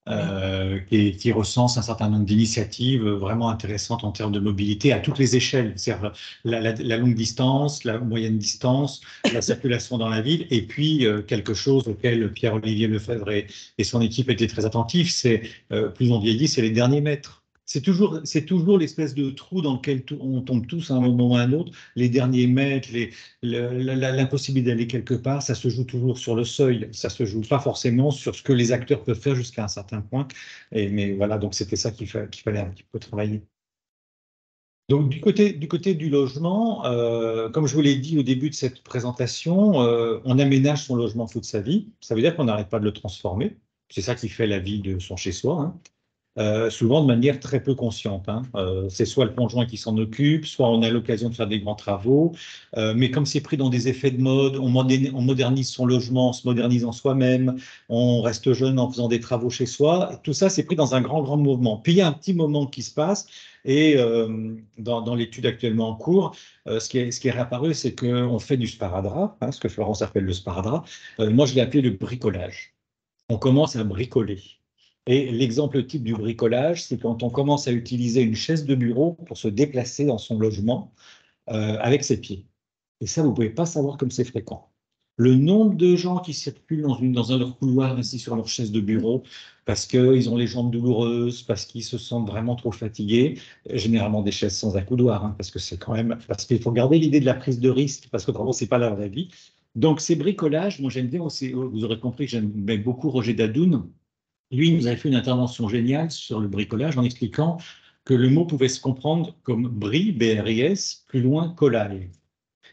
qui recense un certain nombre d'initiatives vraiment intéressantes en termes de mobilité à toutes les échelles, c'est-à-dire la longue distance, la moyenne distance, la circulation dans la ville, et puis quelque chose auquel Pierre-Olivier Lefebvre et son équipe étaient très attentifs, c'est plus on vieillit, c'est les derniers mètres. C'est toujours l'espèce de trou dans lequel on tombe tous à un moment ou à un autre. Les derniers mètres, l'impossibilité d'aller quelque part, ça se joue toujours sur le seuil. Ça se joue pas forcément sur ce que les acteurs peuvent faire jusqu'à un certain point. Mais voilà, donc c'était ça qu'il fallait un petit peu travailler. Donc du côté du logement, comme je vous l'ai dit au début de cette présentation, on aménage son logement toute sa vie. Ça veut dire qu'on n'arrête pas de le transformer. C'est ça qui fait la vie de son chez-soi, hein. Souvent de manière très peu consciente. C'est soit le conjoint qui s'en occupe, soit on a l'occasion de faire des grands travaux, mais comme c'est pris dans des effets de mode, on modernise son logement en se modernisant soi-même, on reste jeune en faisant des travaux chez soi, tout ça c'est pris dans un grand mouvement. Puis il y a un petit moment qui se passe, et dans l'étude actuellement en cours, ce qui est réapparu, c'est qu'on fait du sparadrap, ce que Florence appelle le sparadrap. Moi je l'ai appelé le bricolage. On commence à bricoler. Et l'exemple type du bricolage, c'est quand on commence à utiliser une chaise de bureau pour se déplacer dans son logement avec ses pieds. Et ça, vous ne pouvez pas savoir comme c'est fréquent. Le nombre de gens qui circulent dans un couloir assis sur leur chaise de bureau parce qu'ils ont les jambes douloureuses, parce qu'ils se sentent vraiment trop fatigués, généralement des chaises sans accoudoir, parce que c'est quand même... Parce qu'il faut garder l'idée de la prise de risque, parce qu'autrement, ce n'est pas la vraie vie. Donc, ces bricolages, moi j'aime bien, vous aurez compris que j'aime beaucoup Roger Dadoun. Lui, il nous avait fait une intervention géniale sur le bricolage en expliquant que le mot pouvait se comprendre comme bris, B-R-I-S, plus loin collage.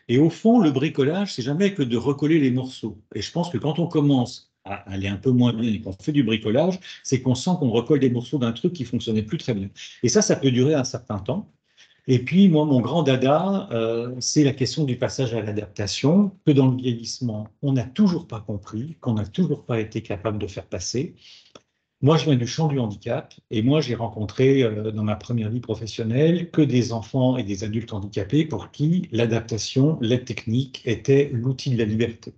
Et au fond, le bricolage, c'est jamais que de recoller les morceaux. Et je pense que quand on commence à aller un peu moins bien et qu'on fait du bricolage, c'est qu'on sent qu'on recolle des morceaux d'un truc qui fonctionnait plus très bien. Et ça peut durer un certain temps. Et puis, moi, mon grand dada, c'est la question du passage à l'adaptation, que dans le vieillissement, on n'a toujours pas compris, qu'on n'a toujours pas été capable de faire passer. Moi, je viens du champ du handicap et moi, j'ai rencontré dans ma première vie professionnelle que des enfants et des adultes handicapés pour qui l'adaptation, l'aide technique était l'outil de la liberté,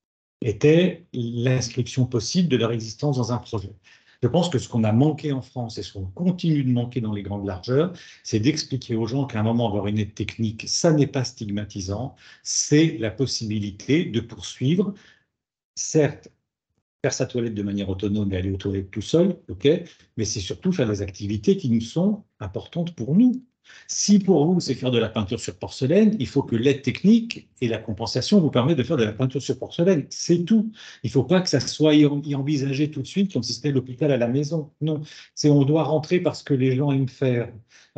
était l'inscription possible de leur existence dans un projet. Je pense que ce qu'on a manqué en France et ce qu'on continue de manquer dans les grandes largeurs, c'est d'expliquer aux gens qu'à un moment, avoir une aide technique, ça n'est pas stigmatisant, c'est la possibilité de poursuivre, certes, faire sa toilette de manière autonome et aller aux toilettes tout seul, ok, mais c'est surtout faire des activités qui nous sont importantes pour nous. Si pour vous, c'est faire de la peinture sur porcelaine, il faut que l'aide technique et la compensation vous permettent de faire de la peinture sur porcelaine. C'est tout. Il ne faut pas que ça soit envisagé tout de suite comme si c'était l'hôpital à la maison. Non, c'est on doit rentrer parce que les gens aiment faire.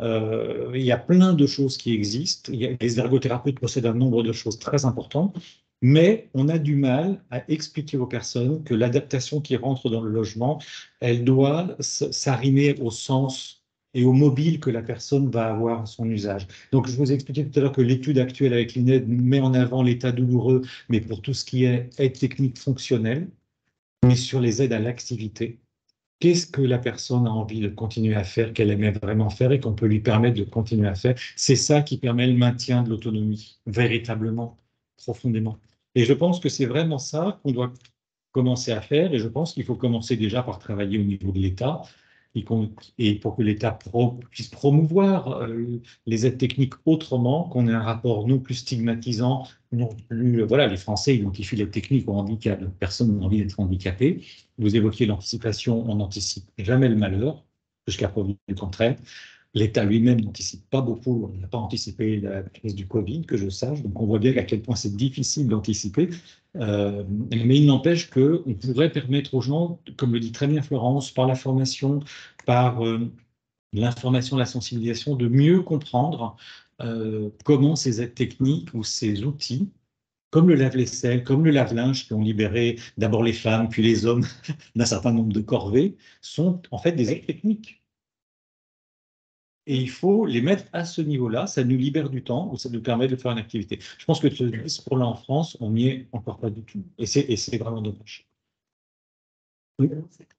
Il y a plein de choses qui existent. Les ergothérapeutes possèdent un nombre de choses très importantes. Mais on a du mal à expliquer aux personnes que l'adaptation qui rentre dans le logement, elle doit s'arrimer au sens et au mobile que la personne va avoir à son usage. Donc, je vous ai expliqué tout à l'heure que l'étude actuelle avec l'INED met en avant l'état douloureux, mais pour tout ce qui est aide technique fonctionnelle, mais sur les aides à l'activité. Qu'est-ce que la personne a envie de continuer à faire, qu'elle aimait vraiment faire et qu'on peut lui permettre de continuer à faire? C'est ça qui permet le maintien de l'autonomie, véritablement, profondément. Et je pense que c'est vraiment ça qu'on doit commencer à faire. Et je pense qu'il faut commencer déjà par travailler au niveau de l'État et pour que l'État puisse promouvoir les aides techniques autrement, qu'on ait un rapport non plus stigmatisant, non plus. Voilà, les Français identifient l'aide technique au handicap. Personne n'a envie d'être handicapé. Vous évoquiez l'anticipation, on n'anticipe jamais le malheur, jusqu'à preuve du contraire. L'État lui-même n'anticipe pas beaucoup, on n'a pas anticipé la crise du Covid, que je sache, donc on voit bien à quel point c'est difficile d'anticiper. Mais il n'empêche qu'on pourrait permettre aux gens, comme le dit très bien Florence, par la formation, par l'information, la sensibilisation, de mieux comprendre comment ces aides techniques ou ces outils, comme le lave-vaisselle, comme le lave-linge, qui ont libéré d'abord les femmes, puis les hommes d'un certain nombre de corvées, sont en fait des aides techniques. Et il faut les mettre à ce niveau-là, ça nous libère du temps ou ça nous permet de faire une activité. Je pense que ce discours-là en France, on n'y est encore pas du tout. Et c'est vraiment dommage. Oui.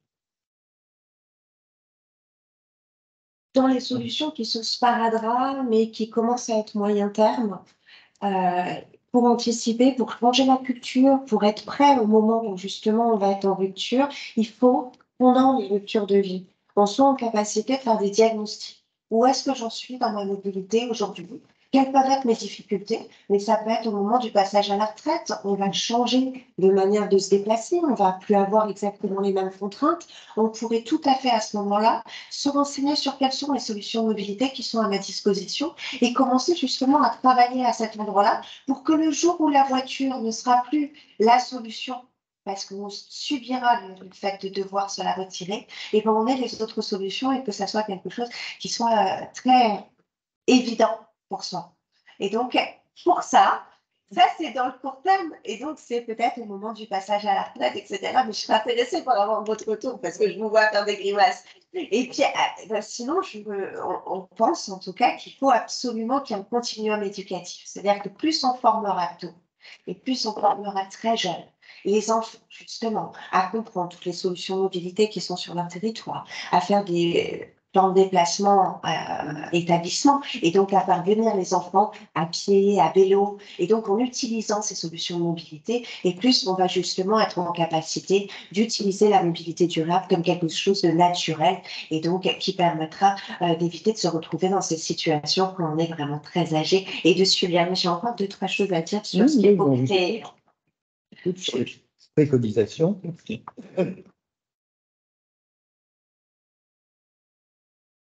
Dans les solutions qui sont sparadrap, mais qui commencent à être moyen terme, pour anticiper, pour changer la culture, pour être prêt au moment où justement on va être en rupture, il faut, pendant les ruptures de vie, on soit en capacité de faire des diagnostics. Où est-ce que j'en suis dans ma mobilité aujourd'hui? Quelles peuvent être mes difficultés? Mais ça peut être au moment du passage à la retraite. On va changer de manière de se déplacer. On va plus avoir exactement les mêmes contraintes. On pourrait tout à fait à ce moment-là se renseigner sur quelles sont les solutions de mobilité qui sont à ma disposition et commencer justement à travailler à cet endroit-là pour que le jour où la voiture ne sera plus la solution parce qu'on subira le fait de devoir se la retirer, et ben on ait les autres solutions et que ça soit quelque chose qui soit très évident pour soi. Et donc, pour ça c'est dans le court terme, et donc c'est peut-être au moment du passage à la retraite, etc. Mais je serais intéressée par avoir votre retour parce que je vous vois faire des grimaces. Et puis, sinon, on pense en tout cas qu'il faut absolument qu'il y ait un continuum éducatif. C'est-à-dire que plus on formera tôt, et plus on formera très jeune, les enfants, justement, à comprendre toutes les solutions de mobilité qui sont sur leur territoire, à faire des plans de déplacement établissement, et donc à faire venir les enfants à pied, à vélo, et donc en utilisant ces solutions de mobilité, et plus on va justement être en capacité d'utiliser la mobilité durable comme quelque chose de naturel, et donc qui permettra d'éviter de se retrouver dans ces situations quand on est vraiment très âgé, et de subir. Mais j'ai encore 2-3 choses à dire sur ce qu'il faut créer. Préconisation.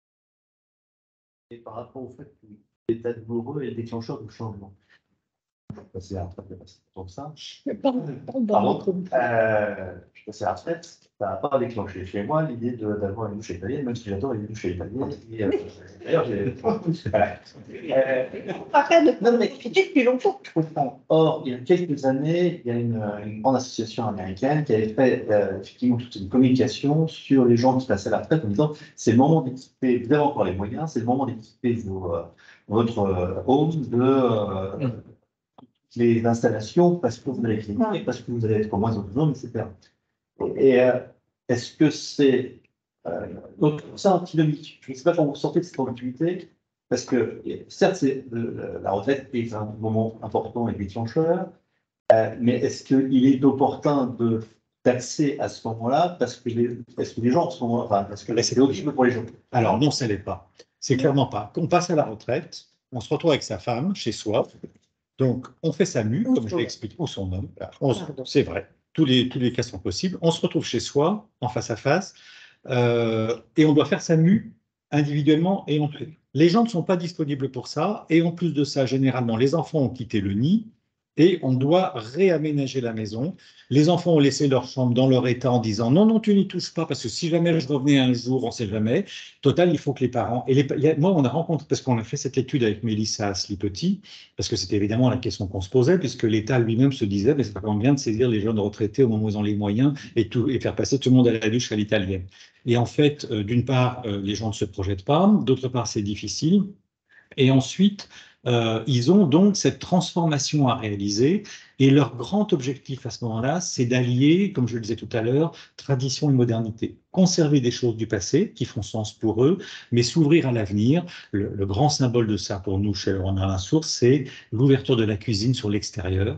Et par rapport au fait que l'état douloureux est déclencheur de changement. passer à la retraite, comme ça. Pardon. Je passais à la retraite, ça n'a pas déclenché chez moi l'idée d'avoir une douche italienne, même si j'adore les douches italiennes. D'ailleurs, j'ai. Voilà. Non, mais depuis longtemps, je comprends. Or, il y a quelques années, il y a une grande association américaine qui avait fait effectivement toute une communication sur les gens qui passaient à la retraite en disant c'est le moment d'équiper, vous avez encore les moyens, c'est le moment d'équiper votre home de les installations parce que vous allez cliquer, parce que vous allez être moins autonome, etc. Et est-ce que c'est donc ça antinomique? Je ne sais pas comment vous sortez de cette ambiguïté, parce que certes, la retraite est un moment important et déclencheur, mais est-ce qu'il est opportun d'accès à ce moment-là, parce que est-ce que les gens en ce moment, enfin, est-ce que c'est audible pour les gens? Alors non, ça ne l'est pas. C'est clairement pas. Quand on passe à la retraite, on se retrouve avec sa femme chez soi. Donc, on fait sa mue, comme je l'ai expliqué, ou son homme. C'est vrai. Tous les cas sont possibles. On se retrouve chez soi, en face à face, et on doit faire sa mue individuellement et en plus. Les gens ne sont pas disponibles pour ça, et en plus de ça, généralement, les enfants ont quitté le nid, et on doit réaménager la maison. Les enfants ont laissé leur chambre dans leur état en disant non, non, tu n'y touches pas, parce que si jamais je revenais un jour, on ne sait jamais. Total, il faut que les parents. Moi, on a rencontré, parce qu'on a fait cette étude avec Mélissa Asli-Petit, parce que c'était évidemment la question qu'on se posait, puisque l'État lui-même se disait mais c'est vraiment bien de saisir les jeunes retraités au moment où ils ont les moyens et faire passer tout le monde à la douche à l'italienne. Et en fait, d'une part, les gens ne se projettent pas, d'autre part, c'est difficile. Et ensuite, ils ont donc cette transformation à réaliser et leur grand objectif à ce moment-là, c'est d'allier, comme je le disais tout à l'heure, tradition et modernité. Conserver des choses du passé qui font sens pour eux, mais s'ouvrir à l'avenir. Le grand symbole de ça pour nous chez Romain-Source, c'est l'ouverture de la cuisine sur l'extérieur.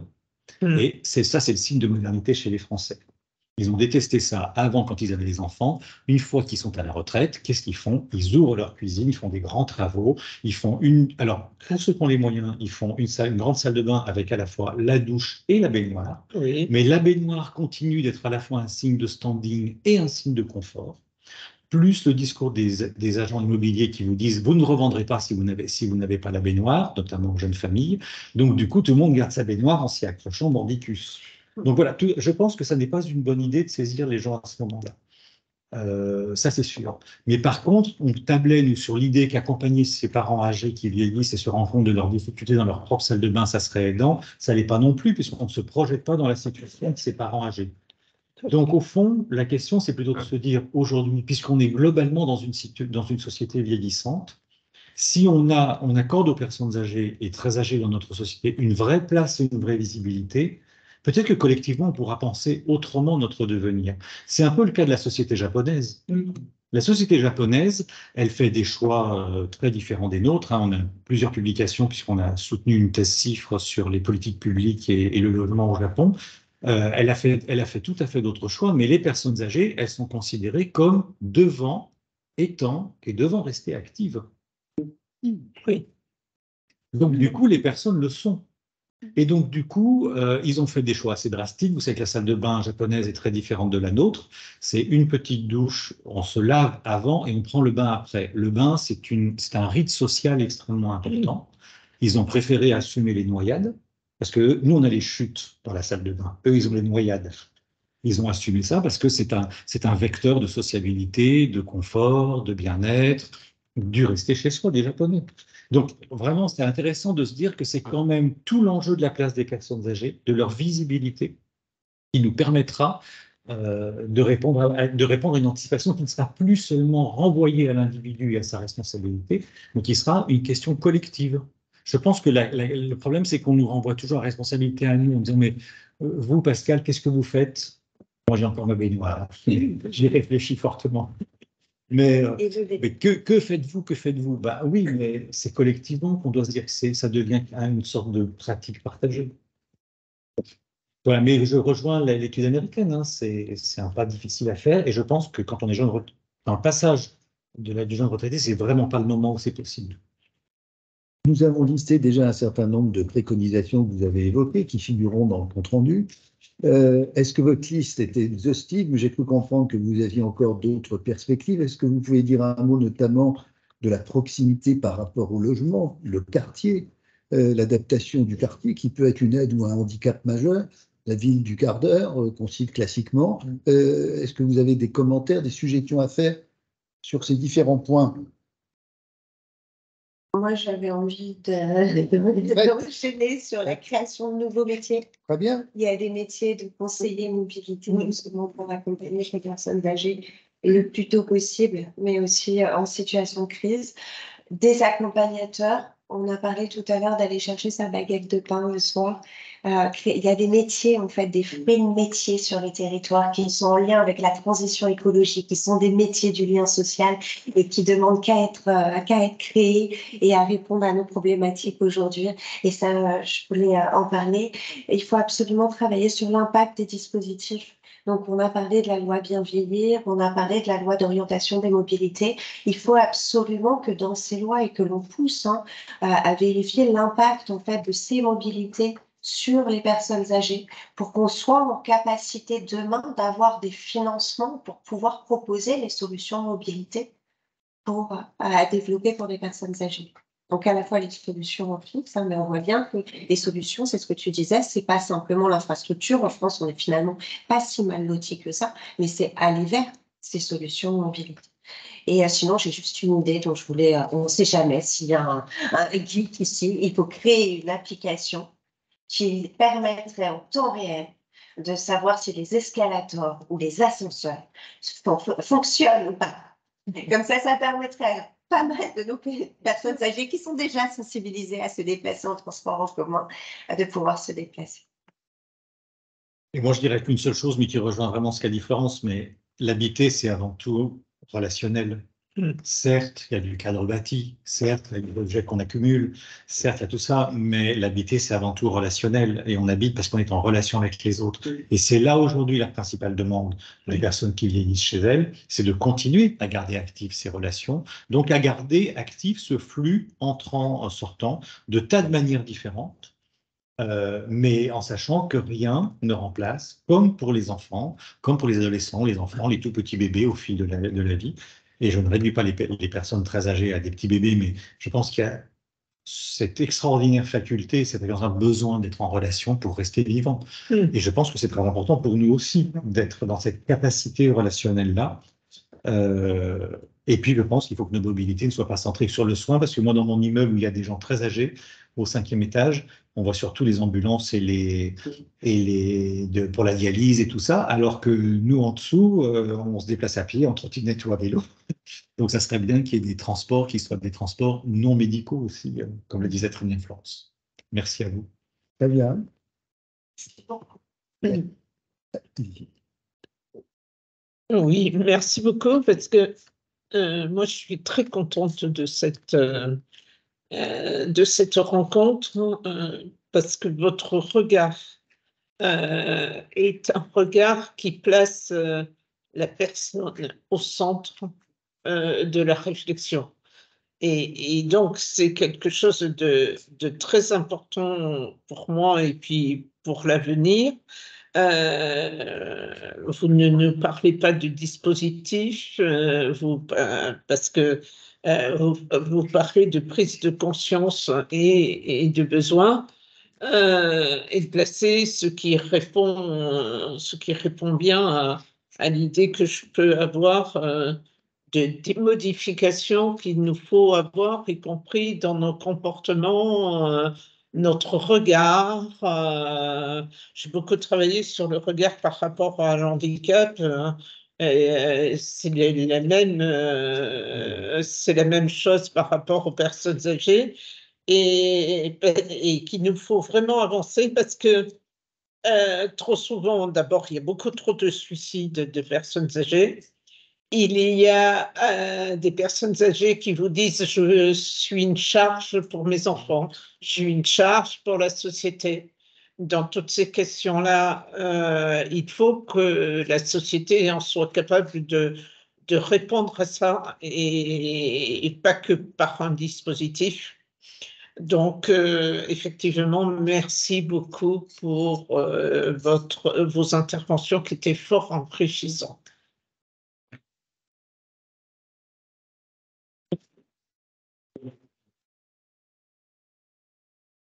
Et c'est le signe de modernité chez les Français. Ils ont détesté ça avant quand ils avaient des enfants. Une fois qu'ils sont à la retraite, qu'est-ce qu'ils font? Ils ouvrent leur cuisine, ils font des grands travaux. Ils font alors, pour ceux qui ont les moyens, ils font une grande salle de bain avec à la fois la douche et la baignoire. Oui. Mais la baignoire continue d'être à la fois un signe de standing et un signe de confort. Plus le discours des agents immobiliers qui vous disent vous ne revendrez pas si vous n'avez pas la baignoire, notamment aux jeunes familles. Donc, du coup, tout le monde garde sa baignoire en s'y accrochant mordicus. Donc voilà, je pense que ça n'est pas une bonne idée de saisir les gens à ce moment-là. Ça, c'est sûr. Mais par contre, on tablait nous, sur l'idée qu'accompagner ces parents âgés qui vieillissent et se rendent compte de leurs difficultés dans leur propre salle de bain, ça serait aidant. Ça ne l'est pas non plus, puisqu'on ne se projette pas dans la situation de ces parents âgés. Donc, au fond, la question, c'est plutôt de se dire aujourd'hui, puisqu'on est globalement dans une société vieillissante, si on accorde aux personnes âgées et très âgées dans notre société une vraie place et une vraie visibilité, peut-être que collectivement, on pourra penser autrement notre devenir. C'est un peu le cas de la société japonaise. La société japonaise, elle fait des choix très différents des nôtres. On a plusieurs publications puisqu'on a soutenu une thèse CIFRE sur les politiques publiques et le logement au Japon. Elle a fait tout à fait d'autres choix, mais les personnes âgées, elles sont considérées comme devant rester actives. Oui. Donc, du coup, les personnes le sont. Et donc, du coup, ils ont fait des choix assez drastiques. Vous savez que la salle de bain japonaise est très différente de la nôtre. C'est une petite douche, on se lave avant et on prend le bain après. Le bain, c'est un rite social extrêmement important. Ils ont préféré assumer les noyades, parce que nous, on a les chutes dans la salle de bain. Eux, ils ont les noyades. Ils ont assumé ça parce que c'est un vecteur de sociabilité, de confort, de bien-être, du rester chez soi des Japonais. Donc, vraiment, c'est intéressant de se dire que c'est quand même tout l'enjeu de la place des personnes âgées, de leur visibilité, qui nous permettra de répondre à une anticipation qui ne sera plus seulement renvoyée à l'individu et à sa responsabilité, mais qui sera une question collective. Je pense que le problème, c'est qu'on nous renvoie toujours la responsabilité à nous en disant, mais vous, Pascal, qu'est-ce que vous faites? Moi, j'ai encore ma baignoire. J'y réfléchis fortement. Mais que faites-vous? Que faites-vous? Bah oui, mais c'est collectivement qu'on doit se dire que ça devient une sorte de pratique partagée. Voilà, mais je rejoins l'étude américaine, hein, c'est un pas difficile à faire, et je pense que quand on est dans le passage du jeune retraité, c'est vraiment pas le moment où c'est possible. Nous avons listé déjà un certain nombre de préconisations que vous avez évoquées, qui figureront dans le compte-rendu. Est-ce que votre liste était exhaustive? J'ai cru comprendre que vous aviez encore d'autres perspectives. Est-ce que vous pouvez dire un mot notamment de la proximité par rapport au logement, le quartier, l'adaptation du quartier, qui peut être une aide ou un handicap majeur, la ville du quart d'heure, qu'on cite classiquement. Est-ce que vous avez des commentaires, des suggestions à faire sur ces différents points? Moi, j'avais envie d'enchaîner sur la création de nouveaux métiers. Très bien. Il y a des métiers de conseiller mobilité, justement pour accompagner les personnes âgées le plus tôt possible, mais aussi en situation de crise. Des accompagnateurs. On a parlé tout à l'heure d'aller chercher sa baguette de pain le soir. Il y a des métiers, en fait, des fruits de métiers sur les territoires qui sont en lien avec la transition écologique, qui sont des métiers du lien social et qui demandent qu'à être créés et à répondre à nos problématiques aujourd'hui. Et ça, je voulais en parler. Il faut absolument travailler sur l'impact des dispositifs. Donc, on a parlé de la loi Bien vieillir, on a parlé de la loi d'orientation des mobilités. Il faut absolument que dans ces lois et que l'on pousse à vérifier l'impact en fait de ces mobilités sur les personnes âgées pour qu'on soit en capacité demain d'avoir des financements pour pouvoir proposer les solutions de mobilité à développer pour les personnes âgées. Donc, à la fois les solutions fixes, mais on voit bien que les solutions, c'est ce que tu disais, c'est pas simplement l'infrastructure. En France, on est finalement pas si mal loti que ça, mais c'est aller vers ces solutions de mobilité. Et sinon, j'ai juste une idée dont je voulais, on ne sait jamais s'il y a un geek ici, il faut créer une application qui permettrait en temps réel de savoir si les escalators ou les ascenseurs fonctionnent ou pas. Comme ça permettrait pas mal de nos personnes âgées qui sont déjà sensibilisées à se déplacer en transport en commun, de pouvoir se déplacer. Et moi, je dirais qu'une seule chose, mais qui rejoint vraiment ce qu'a dit Florence, mais l'habiter, c'est avant tout relationnel. Certes, il y a du cadre bâti, certes, il y a des objets qu'on accumule, certes, il y a tout ça, mais l'habiter, c'est avant tout relationnel. Et on habite parce qu'on est en relation avec les autres. Et c'est là aujourd'hui la principale demande des personnes qui vieillissent chez elles, c'est de continuer à garder actives ces relations, donc à garder actif ce flux entrant, sortant, de tas de manières différentes. Mais en sachant que rien ne remplace, comme pour les enfants, comme pour les adolescents, les enfants, les tout petits bébés au fil de la vie. Et je ne réduis pas les personnes très âgées à des petits bébés, mais je pense qu'il y a cette extraordinaire faculté, cet besoin d'être en relation pour rester vivant. Et je pense que c'est très important pour nous aussi d'être dans cette capacité relationnelle-là. Et puis, je pense qu'il faut que nos mobilités ne soient pas centrées sur le soin, parce que moi, dans mon immeuble où il y a des gens très âgés, au 5e étage, on voit surtout les ambulances pour la dialyse et tout ça, alors que nous, en dessous, on se déplace à pied, en trottinette ou à vélo. Donc, ça serait bien qu'il y ait des transports qui soient des transports non médicaux aussi, comme le disait très bien Florence. Merci à vous. Très bien. Oui, merci beaucoup parce que moi, je suis très contente de cette rencontre parce que votre regard est un regard qui place la personne au centre de la réflexion. Et donc, c'est quelque chose de très important pour moi et puis pour l'avenir. Vous ne nous parlez pas de dispositif, parce que vous parlez de prise de conscience et de besoin, et de placer ce qui répond bien à l'idée que je peux avoir des modifications qu'il nous faut avoir, y compris dans nos comportements, notre regard. J'ai beaucoup travaillé sur le regard par rapport à l'handicap. C'est la même chose par rapport aux personnes âgées et qu'il nous faut vraiment avancer parce que trop souvent, d'abord, il y a beaucoup trop de suicides de personnes âgées. Il y a des personnes âgées qui vous disent « je suis une charge pour mes enfants, je suis une charge pour la société ». Dans toutes ces questions-là, il faut que la société en soit capable de répondre à ça et pas que par un dispositif. Donc, effectivement, merci beaucoup pour vos interventions qui étaient fort enrichissantes.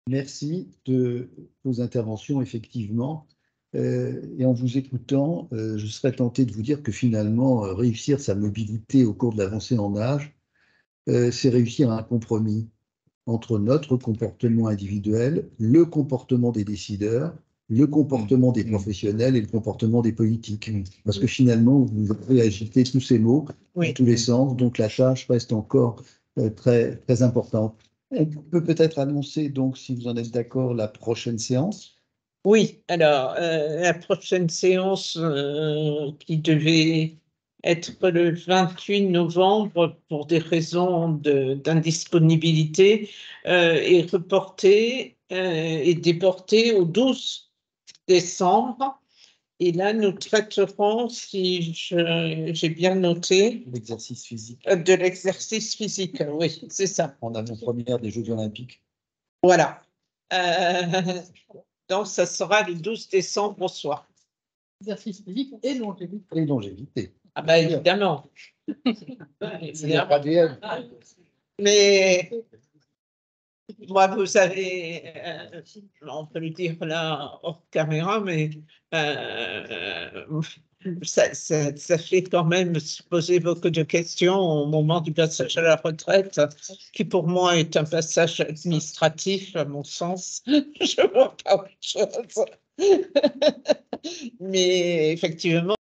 Merci de vos interventions, effectivement. Et en vous écoutant, je serais tenté de vous dire que finalement, réussir sa mobilité au cours de l'avancée en âge, c'est réussir un compromis entre notre comportement individuel, le comportement des décideurs, le comportement des professionnels et le comportement des politiques. Parce que finalement, vous avez agité tous ces mots dans tous les sens, donc la tâche reste encore très, très importante. On peut peut-être annoncer, donc, si vous en êtes d'accord, la prochaine séance. Oui, alors, la prochaine séance qui devait être le 28 novembre pour des raisons d'indisponibilité est reportée et déportée au 12 décembre. Et là, nous traiterons, si j'ai bien noté, L'exercice physique. De l'exercice physique, oui, c'est ça. En avant-première des Jeux Olympiques. Voilà. Donc, ça sera le 12 décembre au soir. Exercice physique et longévité. Et longévité. Ah ben évidemment. Évidemment. Mais moi, vous savez, on peut le dire là hors caméra, mais ça fait quand même se poser beaucoup de questions au moment du passage à la retraite, qui pour moi est un passage administratif, à mon sens. Je vois pas autre chose. Mais effectivement,